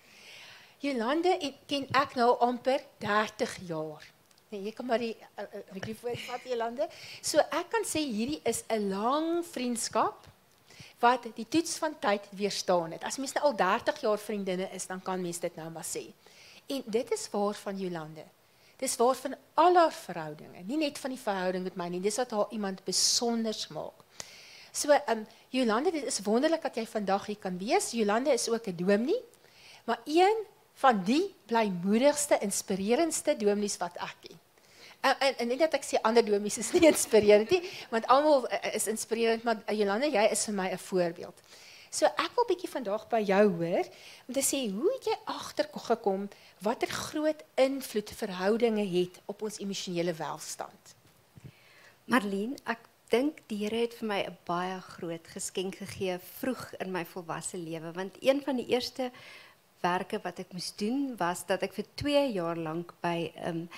Jolande ken ek nou amper 30 jaar. Nee, jy kan maar die mikrofoon vat Jolande. So ek kan sê hierdie is 'n lang vriendskap wat die toets van tyd weerstaan het. As mens nou al 30 jaar vriendinne is, dan kan mens dit nou maar sê. En dit is waar van Jolande. Dis waar van al haar verhoudinge, nie net van die verhouding met my nie, dis wat haar iemand besonders maak. So, Jolande, dit is wonderlik dat jy vandag hier kan wees. Jolande is ook 'n dominee, maar een van die blymoedigste, inspirerendste dominees wat ek ken. En nie dat ek sê ander dominees is nie inspirerend nie, want almal is inspirerend, maar Jolande, jy is vir my 'n voorbeeld. So ek wil bietjie vandag by jou hoor, om te sê, hoe het jy agtergekom, watter groot invloed verhoudinge het op ons emosionele welstand? Marlene, ek dink die Here het vir my 'n baie groot geskenk gegee vroeg in my volwasse lewe, want een van die eerste werke wat ek moes doen, was dat ek vir 2 jaar lank by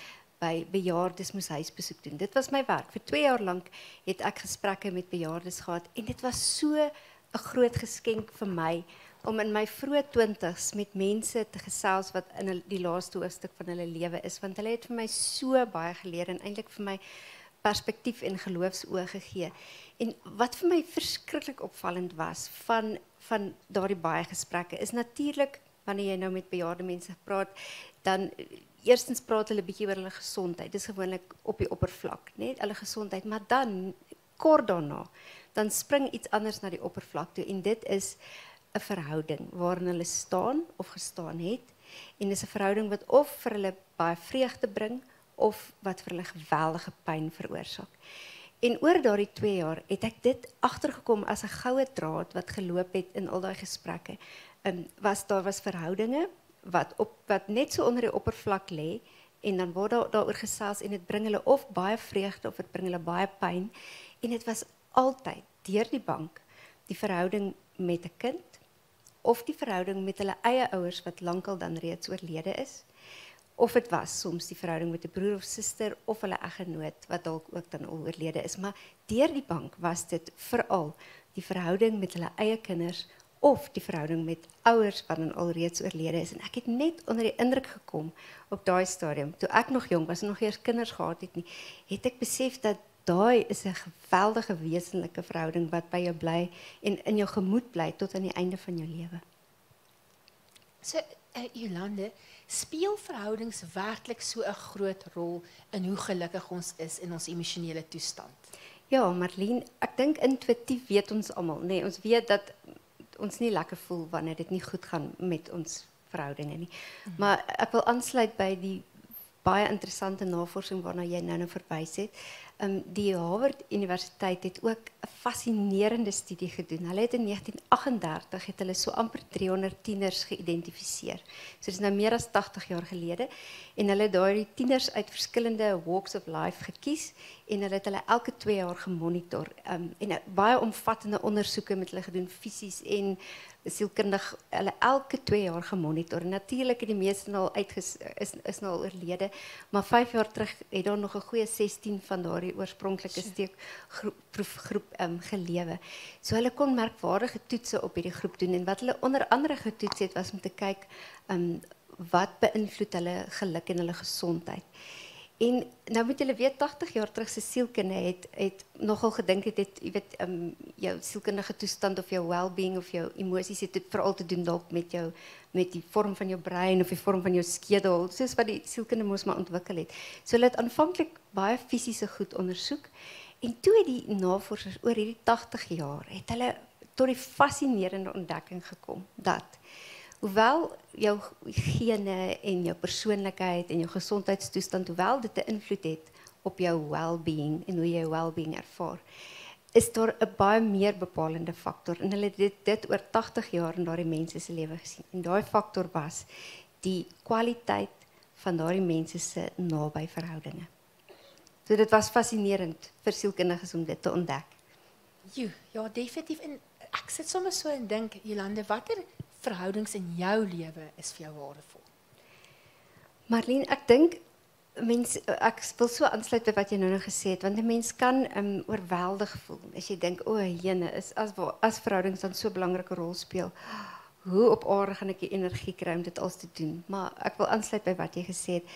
bejaardes moes huisbesoek doen. Dit was my werk. Vir 2 jaar lank het ek gesprekke met bejaardes gehad en dit was so 'n groot geskenk vir my om in my vroeë 20's met mense te gesels wat in die laaste hoofstuk van hulle lewe is, want hulle het vir my so baie geleer en eintlik vir my perspektief en geloofsoë gegee. En wat vir my verskriklik opvallend was van daardie baie gesprekke is natuurlik wanneer jy nou met bejaarde mense praat, dan eerstens praat hulle bietjie oor hulle gesondheid. Dis gewoonlik op die oppervlak, net hulle gesondheid, maar dan kort daarna, dan spring iets anders na die oppervlak toe en dit is 'n verhouding waarin hulle staan of gestaan het en dis 'n verhouding wat of vir hulle baie vreugde bring of wat vir hulle geweldige pyn veroorsaak. En oor daardie 2 jaar het ek dit agtergekom as 'n goue draad wat geloop het in al daai gesprekke. Daar was verhoudinge wat net so onder die oppervlak lê en dan word daaroor gesels en dit bring hulle of baie vreugde of dit bring hulle baie pyn en dit was altyd deur die bank die verhouding met 'n kind of die verhouding met hulle eie ouers wat lankal dan reeds oorlede is of dit was soms die verhouding met 'n broer of suster of hulle eggenoot wat dalk ook dan al oorlede is, maar deur die bank was dit veral die verhouding met hulle eie kinders of die verhouding met ouers wat dan al reeds oorlede is. En ek het net onder die indruk gekom op daai stadium, toe ek nog jong was en nog eers kinders gehad het nie, het ek besef dat daai is 'n geweldige wesenlike verhouding wat by jou bly en in jou gemoed bly tot aan die einde van jou lewe. So, Jolande, speel verhoudings werklik so 'n groot rol in hoe gelukkig ons is in ons emosionele toestand? Ja, Marlene, ek dink intuïtief weet ons almal, nee, ons weet dat ons nie lekker voel wanneer dit nie goed gaan met ons verhoudinge nie. Maar ek wil aansluit by die baie interessante navorsing waarna jy nou verwys het. Die Harvard Universiteit het ook 'n fascinerende studie gedoen. Hulle het in 1938 het hulle so amper 300 tieners geïdentifiseer. So dit is nou meer as 80 jaar gelede en hulle het daardie tieners uit verskillende walks of life gekies en hulle het hulle elke 2 jaar gemonitor en baie omvattende ondersoeke met hulle gedoen fisies en sielkundig hulle elke 2 jaar gemonitor. En natuurlik het die meeste nou is nou al oorlede, maar 5 jaar terug het daar nog 'n goeie 16 van daardie oorspronklike steekproefgroep gelewe. So hulle kon merkwaardige toetse op hierdie groep doen en wat hulle onder andere getoets het was om te kyk wat beïnvloed hulle geluk en hulle gesondheid. En nou moet julle weet 80 jaar terug se sielkunde het nogal gedink jy weet jou sielkundige toestand of jou well-being of jou emosies het dit veral te doen dalk met die vorm van jou brein of die vorm van jou skedel soos wat die sielkunde mos maar ontwikkel het. So hulle het aanvanklik baie fisiese goed ondersoek en toe het die navorsers oor hierdie 80 jaar het hulle tot die fascinerende ontdekking gekom dat hoewel jou gene en jou persoonlikheid en jou gesondheidstoestand, hoewel dit 'n invloed het op jou well-being en hoe jy jou well-being ervaar, is daar 'n baie meer bepalende faktor en hulle het dit oor 80 jaar in daardie mense se lewe gesien. En daai faktor was die kwaliteit van daardie mense se naby verhoudinge. So dit was fascinerend vir sielkundiges om dit te ontdek. Ja, definitief. En ek sit sommer so en dink, Jolande, watter verhoudings in jou lewe is vir jou waardevol? Marlene, ek dink ek wil so aansluit by wat jy nou gesê het, want 'n mens kan oorweldig voel as jy dink, o, jene, as verhoudings dan so 'n belangrike rol speel. Hoe op aarde gaan ek die energie kry om dit alles te doen? Maar ek wil aansluit by wat jy gesê het.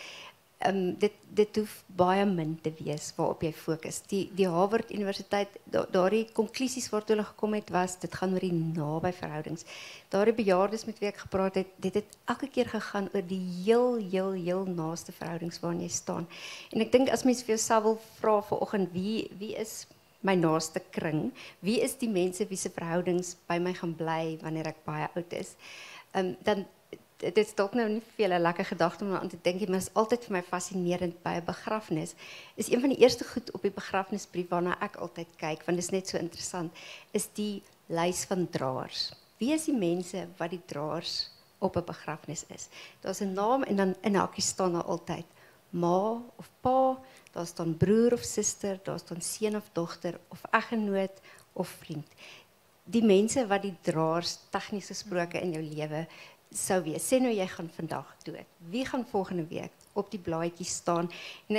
Dit hoef baie min te wees waarop jy fokus. Die Harvard Universiteit, daardie konklusies waartoe hulle gekom het was, dit gaan oor die naby verhoudings. Daardie bejaardes met wie ek gepraat het, dit het elke keer gegaan oor die heel naaste verhoudings waarin jy staan. En ek dink as mens vir jouself wil vra vanoggend, wie is my naaste kring? Wie is die mense wie se verhoudings by my gaan bly wanneer ek baie oud is? Dan dit is dalk nou nie vir 'n lekker gedagte om aan te dink, maar is altyd vir my fascinerend by 'n begrafnis. Is een van die eerste goed op die begrafnisbrief waarna ek altyd kyk, want dit is net so interessant, is die lys van draers. Wie is die mense wat die draers op 'n begrafnis is? Daar's 'n naam en dan in 'n hakkie staan daar altyd ma of pa, daar staan broer of suster, daar staan seun of dogter of eggenoot of vriend. Die mense wat die draers tegnies gesproke in jou lewe sou wees. Sê nou jy gaan vandag dood. Wie gaan volgende week op die blaadjie staan? En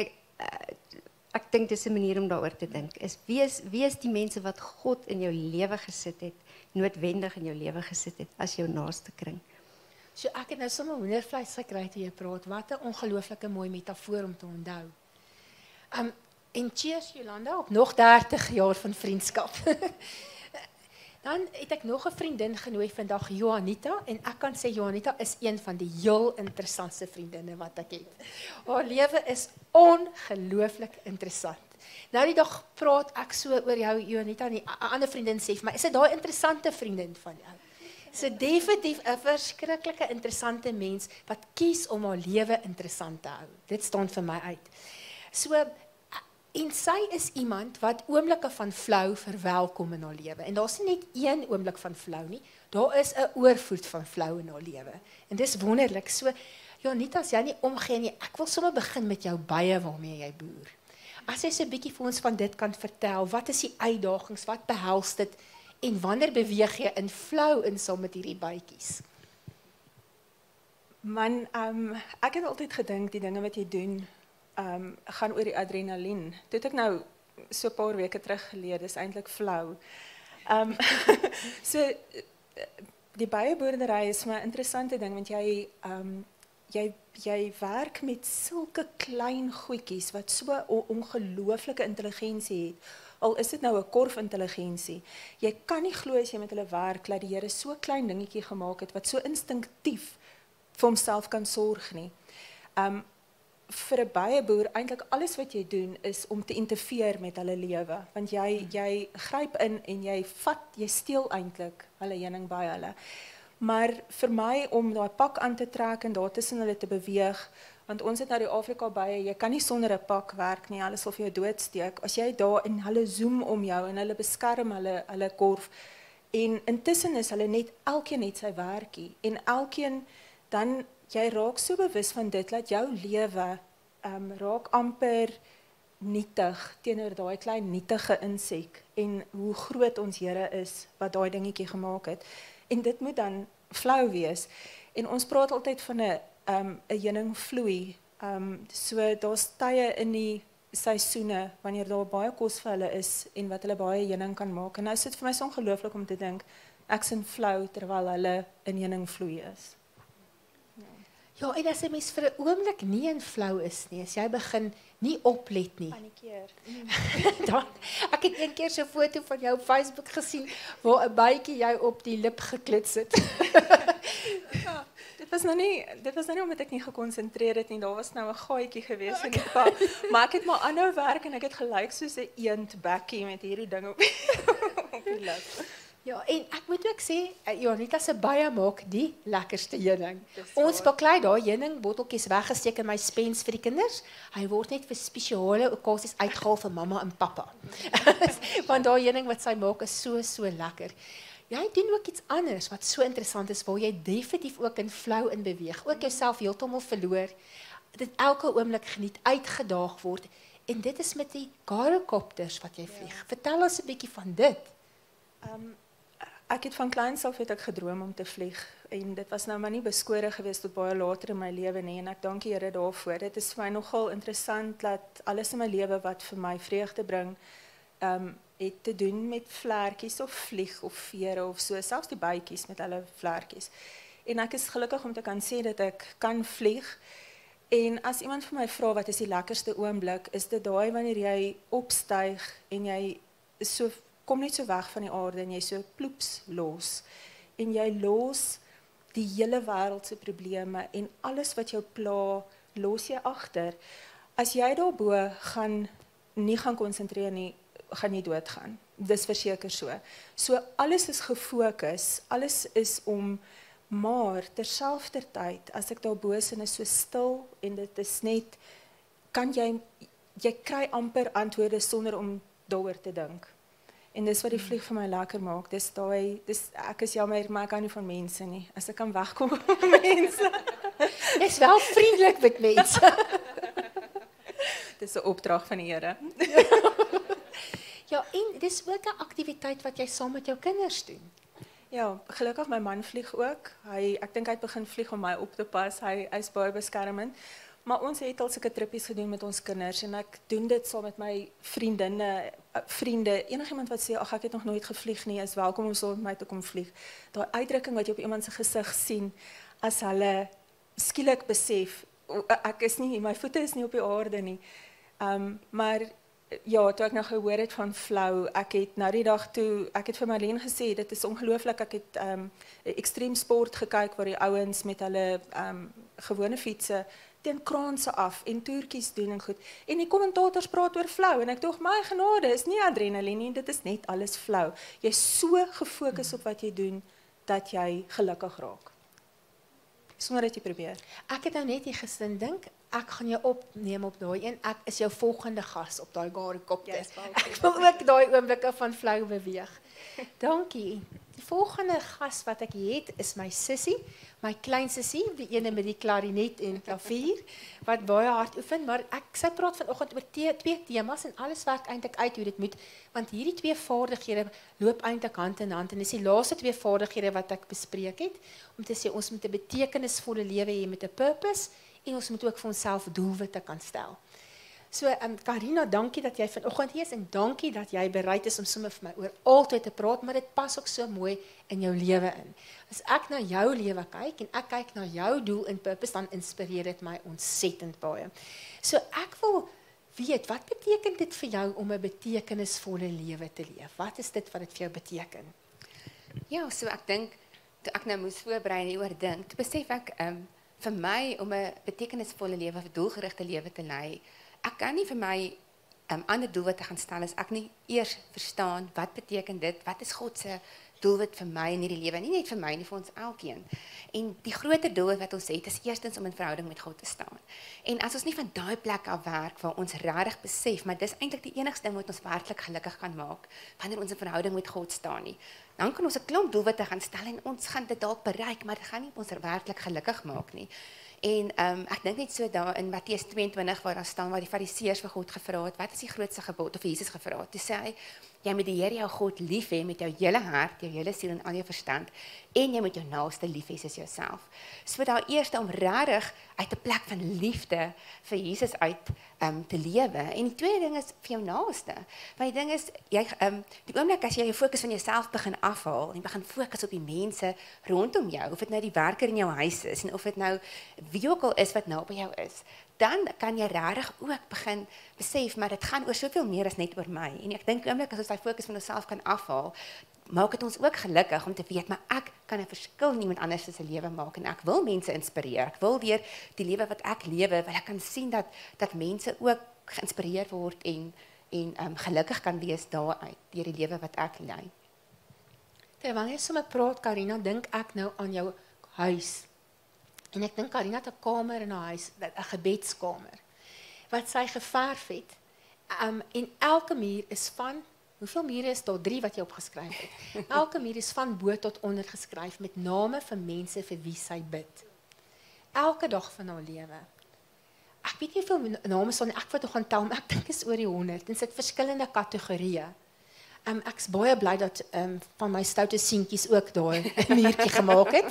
ek dink dis 'n manier om daaroor te dink. Wie is die mense wat God in jou lewe gesit het, noodwendig in jou lewe gesit het as jou naaste kring? So ek het nou sommer hoendervleis gekry toe jy praat. Wat 'n ongelooflike mooi metafoor om te onthou. En cheers Jolanda op nog 30 jaar van vriendskap. Dan het ek nog 'n vriendin genooi vandag, Johanita, en ek kan sê Johanita is een van die heel interessantste vriendinne wat ek het. Haar lewe is ongelooflik interessant. Nou die dag praat ek so oor jou Johanita en 'n ander vriendin sê vir my, is dit daai interessante vriendin van jou? So definitief 'n verskriklike interessante mens wat kies om haar lewe interessant te hou. Dit staan vir my uit. So en sy is iemand wat oomblikke van flou verwelkom in haar lewe. En daar's nie net een oomblik van flou nie, daar is 'n oorvloed van flou in haar lewe. En dis wonderlik. So Janita, as jy nie omgee nie, ek wil sommer begin met jou bye waarmee jy boer. As jy so 'n bietjie vir ons van dit kan vertel, wat is die uitdagings, wat behels dit en wanneer beweeg jy in flou in saam met hierdie bytjies? Man, ek het altyd gedink die dinge wat jy doen gaan oor die adrenalien. Toe het ek nou so 'n paar weke terug geleer, dis eintlik flou. So die byeboerdery is 'n interessante ding want jy werk met sulke klein goedjies wat so 'n ongelooflike intelligensie het. Al is dit nou 'n korfintelligensie. Jy kan nie glo as jy met hulle werk dat die Here so 'n klein dingetjie gemaak het wat so instinktief vir homself kan sorg nie. Vir 'n byeboer eintlik alles wat jy doen is om te interfereer met hulle lewe, want jy gryp in en jy steel eintlik hulle heuning by hulle. Maar vir my om daai pak aan te trek en daar tussen hulle te beweeg, want ons het nou die Afrika bye, jy kan nie sonder 'n pak werk nie, hulle sal vir jou doodsteek. As jy daar en hulle zoom om jou en hulle beskerm hulle korf en intussen is hulle net elkeen het sy werkie en elkeen dan jy raak so bewus van dit dat jou lewe raak amper nietig teenoor daai klein nietige insek en hoe groot ons Here is wat daai dingetjie gemaak het. En dit moet dan flou wees. En ons praat altyd van 'n heuningvloei. So daar's tye in die seisoene wanneer daar baie kos vir hulle is en wat hulle baie heuning kan maak. En nou is dit vir my so ongelooflik om te dink ek's in flou terwyl hulle in heuningvloei is. Ja, en as 'n mens vir 'n oomblik nie in flou is nie, as jy begin nie oplet nie. Panikeer. Dan, ek het een keer so 'n foto van jou op Facebook gesien waar 'n bytjie jou op die lip geklits het. Ja, dit was nou nie omdat ek nie gekonsentreer het nie. Daar was nou 'n gaatjie gewees in die pad. Maar ek het maar aanhou werk en ek het gelyk soos 'n eendbekkie met hierdie ding op die lip. Ja, en ek moet ook sê, Janita se baie maak die lekkerste heuning. Dis Ons waar. baklei daai heuningbotteltjies weggesteek in my spens vir die kinders. Hy word net vir spesiale okasies uitgehaal vir mamma en pappa. Want daai heuning wat sy maak is so lekker. Jy doen ook iets anders wat so interessant is, waar jy definitief ook in flou in beweeg. Ook jouself heeltemal verloor. Dit elke oomblik geniet, uitgedaag word. En dit is met die gyrocopters wat jy vlieg. Vertel ons 'n bietjie van dit. Ek het van kleins af het ek gedroom om te vlieg en dit was nou maar nie beskore geweest tot baie later in my lewe nie en ek dank die Here daarvoor. Dit is vir my nogal interessant dat alles in my lewe wat vir my vreugde bring, het te doen met vlekjies of vlieg of vere of so, selfs die bytjies met hulle vlekjies. En ek is gelukkig om te kan sê dat ek kan vlieg. En as iemand vir my vra wat is die lekkerste oomblik, is dit daai wanneer jy opstyg en jy is so kom net so weg van die aarde en jy so ploeps los. En jy los die hele wêreld se probleme en alles wat jou pla, los jy agter. As jy daarbo nie gaan konsentreer nie, gaan jy doodgaan. Dis verseker so. So alles is gefokus, alles is om, maar terselfdertyd, as ek daarbo is en is so stil en dit is net, kan jy kry amper antwoorde sonder om daaroor te dink. En dis wat die vlieg vir my lekker maak. Ek is jammer, maar ek hou nie van mense nie. As ek kan wegkom van mense. Jy's wel vriendelik met mense. Dis 'n opdrag van die Here. Ja, en dis ook 'n aktiwiteit wat jy saam met jou kinders doen. Ja, gelukkig my man vlieg ook. Ek dink hy het begin vlieg om my op te pas. Hy's baie beskermend. Maar ons het al sulke trippies gedoen met ons kinders en ek doen dit saam met my vriendinne, vriende. Enigiemand wat sê ag ek het nog nooit gevlieg nie, is welkom om saam met my te kom vlieg. Daai uitdrukking wat jy op iemand se gesig sien as hulle skielik besef ek is nie, my voete is nie op die aarde nie. Maar ja, toe ek nou gehoor het van flou, ek het nou die dag toe, ek het vir Marlene gesê, dit is ongelooflik, ek het extreme sport gekyk waar die ouens met hulle gewone fietsse teen kraanse af en toertjies doen en goed. En die kommentators praat oor flou en ek dink my genade, is nie adrenaline nie, dit is net alles flou. Jy's so gefokus op wat jy doen dat jy gelukkig raak. Sonder dat jy probeer. Ek het nou net hier gesin dink, ek gaan jou opneem op daai een. Ek is jou volgende gas op daai gyrocopter. Yes, Ek wil ook daai oomblikke van flou beweeg. Dankie. Die volgende gas wat ek het is my sussie, my klein sussie, die ene met die klarinet en klavier wat baie hard oefen, maar sy praat vanoggend oor twee temas en alles werk eintlik uit hoe dit moet, want hierdie twee vaardighede loop eintlik hand in hand en dis die laaste twee vaardighede wat ek bespreek het om te sê ons moet 'n betekenisvolle lewe hê met 'n purpose en ons moet ook vir onsself doelwitte kan stel. So, Karina, dankie dat jy vanoggend hier is en dankie dat jy bereid is om sommer vir my oor altyd te praat, maar dit pas ook so mooi in jou lewe in. As ek na jou lewe kyk en ek kyk na jou doel en purpose, dan inspireer dit my ontsettend baie. So, ek wil weet, wat beteken dit vir jou om 'n betekenisvolle lewe te leef? Wat is dit wat dit vir jou beteken? Ja, so ek dink, toe ek nou moes voorberei en hieroor dink, toe besef ek, vir my om 'n betekenisvolle lewe, 'n doelgerigte lewe te lei, ek kan nie vir my ander doelwitte gaan stel as ek nie eers verstaan wat beteken dit, wat is God se doelwit vir my in hierdie lewe, nie net vir my nie, vir ons elkeen. En die groter doelwit wat ons het is eerstens om in verhouding met God te staan. En as ons nie van daai plek af werk waar ons regtig besef, maar dis eintlik die enigste ding wat ons werklik gelukkig kan maak wanneer ons in verhouding met God staan nie, dan kan ons 'n klomp doelwitte gaan stel en ons gaan dit dalk bereik, maar dit gaan nie ons werklik gelukkig maak nie. En ek dink net so daar in Matteus 22 waar daar staan waar die Fariseërs vir God gevra het, wat is die grootste gebod of Jesus gevra het? Toe sê hy, jy moet die Here jou God lief hê met jou hele hart, jou hele siel en al jou verstand en jy moet jou naaste lief hê soos jouself. So daar eers om regtig uit 'n plek van liefde vir Jesus uit te lewe. En die tweede ding is vir jou naaste. Want die ding is jy die oomblik as jy jou fokus van jouself begin afhaal en begin fokus op die mense rondom jou, of dit nou die werker in jou huis is en of dit nou wie ook al is wat naby jou is, dan kan jy regtig ook begin besef maar dit gaan oor soveel meer as net oor my. En ek dink oomblik as ons daai fokus van onsself kan afhaal, maak dit ons ook gelukkig om te weet maar ek kan 'n verskil in iemand anders se lewe maak en ek wil mense inspireer. Ek wil deur die lewe wat ek lewe, wil ek kan sien dat mense ook geïnspireer word en gelukkig kan wees daaruit deur die lewe wat ek lei. Terwyl jy sommer praat, Karina, dink ek nou aan jou huis. En ek dink Karina het 'n kamer in haar huis, 'n gebedskamer, wat sy geverf het. En elke muur is van, hoeveel mure is daar? 3 wat jy opgeskryf het. Elke muur is van bo tot onder geskryf met name vir mense vir wie sy bid. Elke dag van haar lewe. Ek weet nie hoeveel name staan, ek wou toe gaan tel, maar ek dink is oor die 100 en sit verskillende kategorieë. Ek's baie bly dat van my stoute seentjies ook daar 'n muurtjie gemaak het.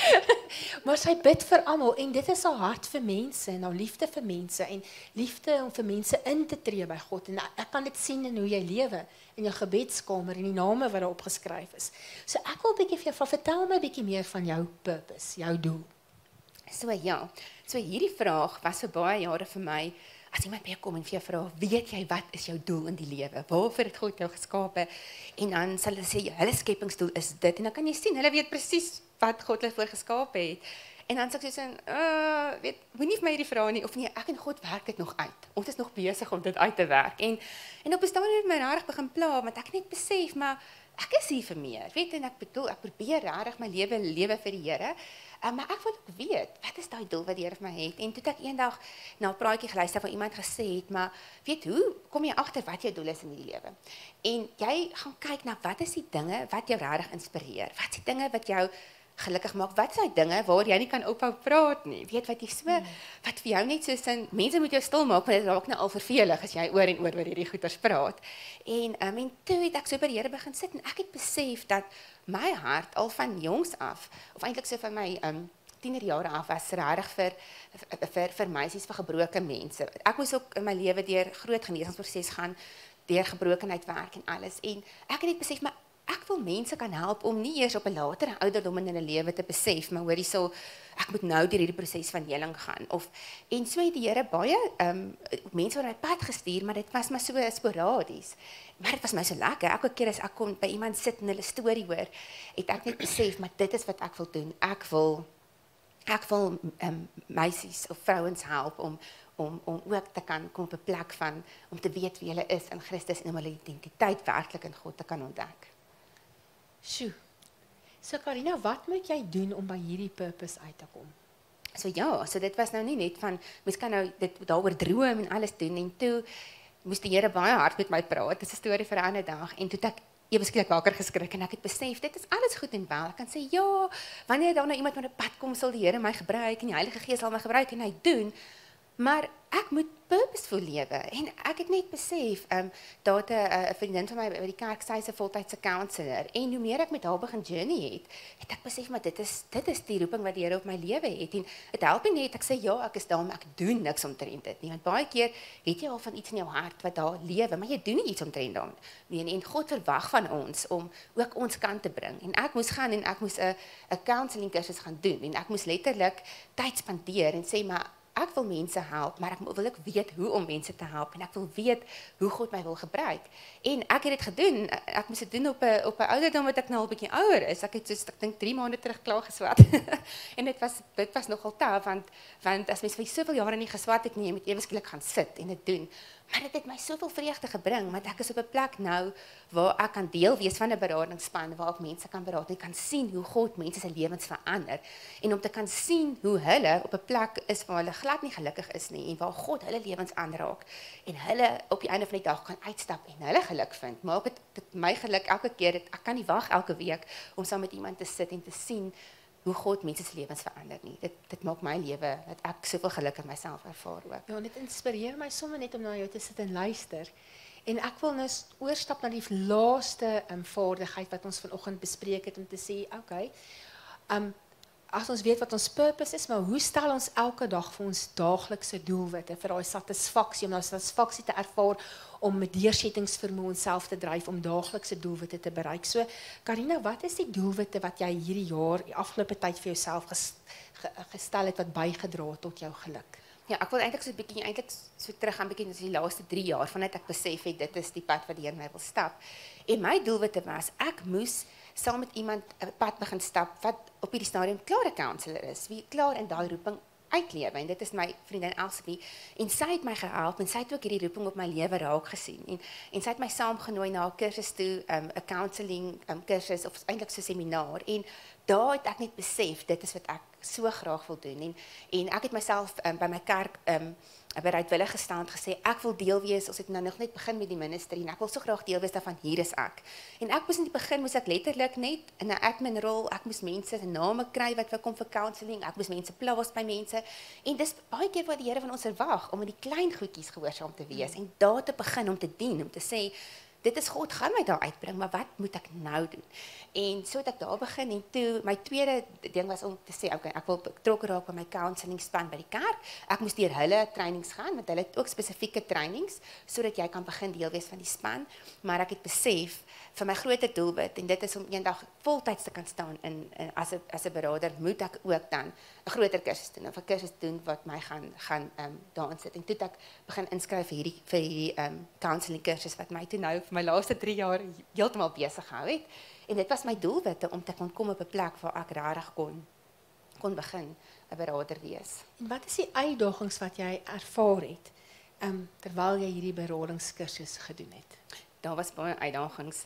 Maar sy bid vir almal en dit is haar hart vir mense en haar liefde vir mense en liefde om vir mense in te tree by God. En ek kan dit sien in hoe jy lewe in jou gebedskamer en die name wat daar opgeskryf is. So ek wil 'n bietjie vir jou vertel my 'n bietjie meer van jou purpose, jou doel. So ja, so hierdie vraag was vir baie jare vir my. As iemand by jou kom en vir jou vra, weet jy wat is jou doel in die lewe? Waarvoor het God jou geskape? En dan sal hulle sê, hulle skepingsdoel is dit. En dan kan jy sien, hulle weet presies wat God hulle voor geskape het. En dan sê ek so, weet, moenie vir my hierdie vra nie, of nee, ek en God werk dit nog uit. Ons is nog besig om dit uit te werk. En op 'n stadium het my regtig begin pla, want ek net besef, maar ek is hier vir meer. Weet, en ek bedoel, ek probeer regtig my lewe vir die Here. Maar ek wil ook weet, wat is daai doel wat die Here vir my het? En toe het ek eendag na 'n praatjie geluister van iemand gesê het, maar weet, hoe kom jy agter wat jou doel is in die lewe? En jy gaan kyk na wat is die dinge wat jou regtig inspireer? Wat is die dinge wat jou gelukkig maak? Wat is daai dinge waar jy nie kan ophou praat nie? Weet wat jy so, wat vir jou net so sin, mense moet jou stil maak, want dit raak nou al vervelig as jy oor en oor hierdie goeters praat. En toe het ek so by die Here begin sit en ek het besef dat my hart al van jongs af, of eintlik so van my tienerjare af, was regtig vir meisies, vir gebroke mense. Ek moes ook in my lewe deur groot genesingsproses gaan, deur gebrokenheid werk en alles. En ek het net besef, maar ek wil mense kan help om nie eers op 'n latere ouderdom in hulle lewe te besef, maar hoorie so, ek moet nou deur hierdie proses van heling gaan. En so het die Here baie mense op my pad gestuur, maar dit was maar so sporadies. Maar dit was my so lekker. Elke keer as ek kom by iemand sit en hulle storie hoor, het ek net besef, maar dit is wat ek wil doen. Ek wil meisies of vrouens help om ook te kan kom op 'n plek van, om te weet wie hulle is in Christus en om hulle identiteit werklik in God te kan ontdek. Sjoe. So Karina, wat moet jy doen om by hierdie purpose uit te kom? So ja, so dit was nou nie net van, mens kan nou dit daaroor droom en alles doen, en toe moes die Here baie hard met my praat. Dit is 'n storie vir 'n ander dag, en toe het ek ewe skielik wakker geskrik en ek het besef, dit is alles goed en wel. Ek kan sê, ja, wanneer daar nou iemand met 'n pad kom, sal die Here my gebruik en die Heilige Gees sal my gebruik en hy doen, maar ek moet purposeful lewe. En ek het net besef, dat 'n vriendin van my by die kerk, sy is 'n voltydse counselor, en hoe meer ek met haar begin journey het ek besef, maar dit is die roeping wat die Here op my lewe het, en dit help nie net ek sê ja, ek is daar, maar ek doen niks omtrent dit nie, want baie keer weet jy al van iets in jou hart wat daar lewe, maar jy doen nie iets omtrent daarmee, en God verwag van ons om ook ons kant te bring, en ek moes gaan en ek moes 'n counseling kursus gaan doen, en ek moes letterlik tyd spandeer en sê, maar ek wil mense help, maar ek wil ook weet hoe om mense te help, en ek wil weet hoe God my wil gebruik. En ek het dit gedoen, ek moes dit doen op 'n ouderdom wat ek nou al 'n bietjie ouer is. Ek het ek dink 3 maande terug klaar geswat. En dit was nogal taaf, want as mens vir soveel jare nie geswat het nie, jy moet ewe skielik gaan sit en dit doen. Maar dit het my soveel vreugde gebring, want ek is op 'n plek nou waar ek kan deel wees van 'n beradingsspan waar ek mense kan beraad en kan sien hoe God mense se lewens verander en om te kan sien hoe hulle op 'n plek is waar hulle glad nie gelukkig is nie en waar God hulle lewens aanraak en hulle op die einde van die dag kan uitstap en hulle geluk vind. Maak dit my geluk elke keer. Ek kan nie wag elke week om saam met iemand te sit en te sien hoe God mense se lewens verander nie. Dit maak my lewe dat ek soveel geluk in myself ervaar ook. Ja, dit inspireer my sommer net om na jou te sit en luister. En ek wil nou oorstap na die laaste vaardigheid wat ons vanoggend bespreek het om te sê, okay, as ons weet wat ons purpose is, maar hoe stel ons elke dag vir ons daaglikse doelwitte, vir daai satisfaksie, om daai satisfaksie te ervaar, om met deursettingsvermoë onsself te dryf, om daaglikse doelwitte te bereik. So, Karina, wat is die doelwitte wat jy hierdie jaar, die afgelope tyd vir jouself gestel het, wat bygedra het tot jou geluk? Ja, ek wil eintlik so teruggaan bietjie na die laaste 3 jaar, vandat ek besef het, dit is die pad wat die Here my wil stap. En my doelwitte was, ek moes saam met iemand 'n pad begin stap, wat op hierdie stadium klaar 'n counselor is, wie klaar in daai roeping uitlewe, en dit is my vriendin Elsie, en sy het my gehelp, en sy het ook hierdie roeping op my lewe raak gesien, en sy het my saamgenooi na 'n kursus toe, 'n counselling kursus, of eintlik so 'n seminar, en daar het ek net besef, dit is wat ek so graag wil doen, en ek het myself by my kerk bereidwillig gestaan en gesê, ek wil deel wees, ons het nou nog net begin met die ministry, en ek wil so graag deel wees daarvan, hier is ek. En ek moes in die begin, moes ek letterlik net in 'n admin rol, ek moes mense se name kry wat wil kom vir counselling, ek moes mense plaas by mense, en dis baie keer wat die Here van ons verwag, om in die klein goedjies gehoorsaam te wees, en daar te begin om te dien, om te sê, dit is God, gaan my daar uitbring, maar wat moet ek nou doen? En so het ek daar begin, en toe, my tweede ding was om te sê, okay, ek wil betrokke raak by my counselling span by die kerk, ek moes deur hulle trainings gaan, want hulle het ook spesifieke trainings, sodat jy kan begin deel wees van die span, maar ek het besef, vir my groter doelwit, en dit is om eendag voltyds te kan staan, as 'n beraader, moet ek ook dan 'n groter kursus doen, of 'n kursus doen wat my gaan daarin sit, en toe het ek begin inskryf vir hierdie counselling kursus, wat my toe nou, vir my laaste 3 jaar, heeltemal besig gehou het, en dit was my doelwitte, om te kon kom op 'n plek, waar ek regtig kon begin 'n beraader wees. En wat is die uitdagings wat jy ervaar het, terwyl jy hierdie beradingskursus gedoen het? Daar was baie uitdagings.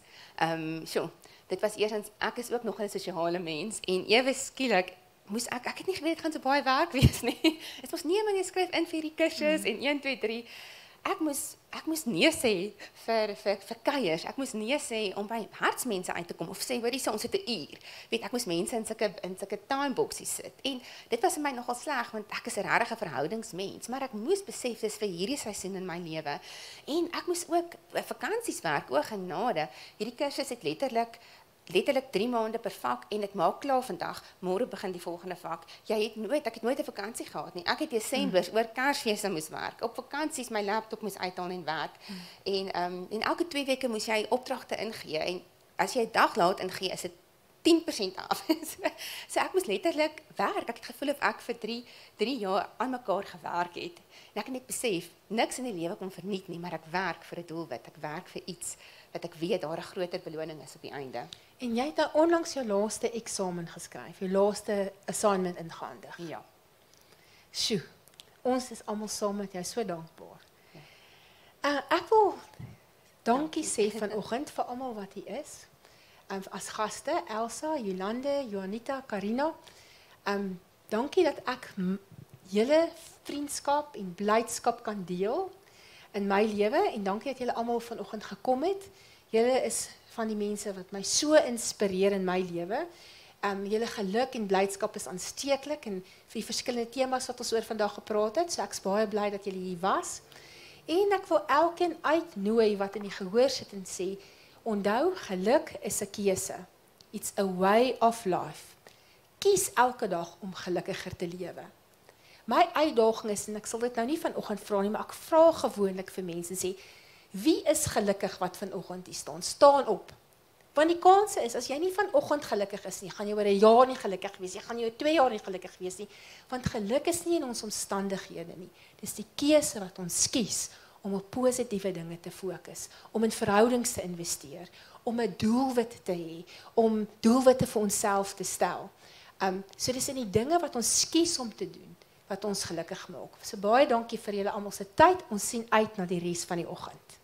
Dit was eerstens, ek is ook nog 'n sosiale mens, en ewe skielik moes ek het nie geweet, het gaan so baie werk wees nie. Dit was nie, maar jy skryf in vir die kursus, en 1, 2, 3, ek moes nee sê vir kuiers, ek moes nee sê om by hartsmense uit te kom, of sê, hoorie, ons het 'n uur, weet, ek moes mense in sulke timeboksies sit, en dit was vir my nogal sleg, want ek is 'n regte verhoudingsmens, maar ek moes besef, dis vir hierdie seisoen in my lewe, en ek moes ook vakansies werk, o genade, hierdie kursus het letterlik 3 maande per vak, en dit maak klaar vandag, môre begin die volgende vak. Ek het nooit 'n vakansie gehad nie. Ek het Desembers oor Kersfees moes werk. Op vakansies my laptop moes uithaal en werk. En elke 2 weke moes jy opdragte ingee, en as jy 'n dag laat ingee, is dit 10% af. So ek moes letterlik werk. Ek het gevoel of ek vir 3 jaar aan mekaar gewerk het. En ek het net besef, niks in die lewe kom verniet nie, maar ek werk vir 'n doelwit. Ek werk vir iets wat ek weet daar 'n groter beloning is op die einde. En jy het nou onlangs jou laaste eksamen geskryf, jou laaste assignment ingehandig. Ja. Sjoe, ons is almal saam met jou so dankbaar. Ek wil dankie sê vanoggend vir almal wat hier is. As gaste, Elsa, Jolande, Juanita, Karina. Dankie dat ek julle vriendskap en blydskap kan deel in my lewe, en dankie dat julle almal vanoggend gekom het. Julle is van die mense wat my so inspireer in my lewe. Julle geluk en blydskap is aansteeklik, en vir die verskillende temas wat ons oor vandag gepraat het, so ek's baie bly dat julle hier was. En ek wil elkeen uitnooi wat in die gehoor sit en sê, onthou, geluk is 'n keuse. It's a way of life. Kies elke dag om gelukkiger te lewe. My uitdaging is, en ek sal dit nou nie vanoggend vra nie, maar ek vra gewoonlik vir mense, sê, wie is gelukkig wat vanoggend hier staan? Staan op. Want die kans is, as jy nie vanoggend gelukkig is nie, gaan jy oor 'n jaar nie gelukkig wees, jy gaan jy oor 2 jaar nie gelukkig wees nie, want geluk is nie in ons omstandighede nie. Dis die keuse wat ons kies om op positiewe dinge te fokus, om in verhoudings te investeer, om 'n doelwit te hê, om doelwitte vir onsself te stel. So dis in die dinge wat ons kies om te doen, wat ons gelukkig maak. So baie dankie vir julle almal se tyd. Ons sien uit na die res van die oggend.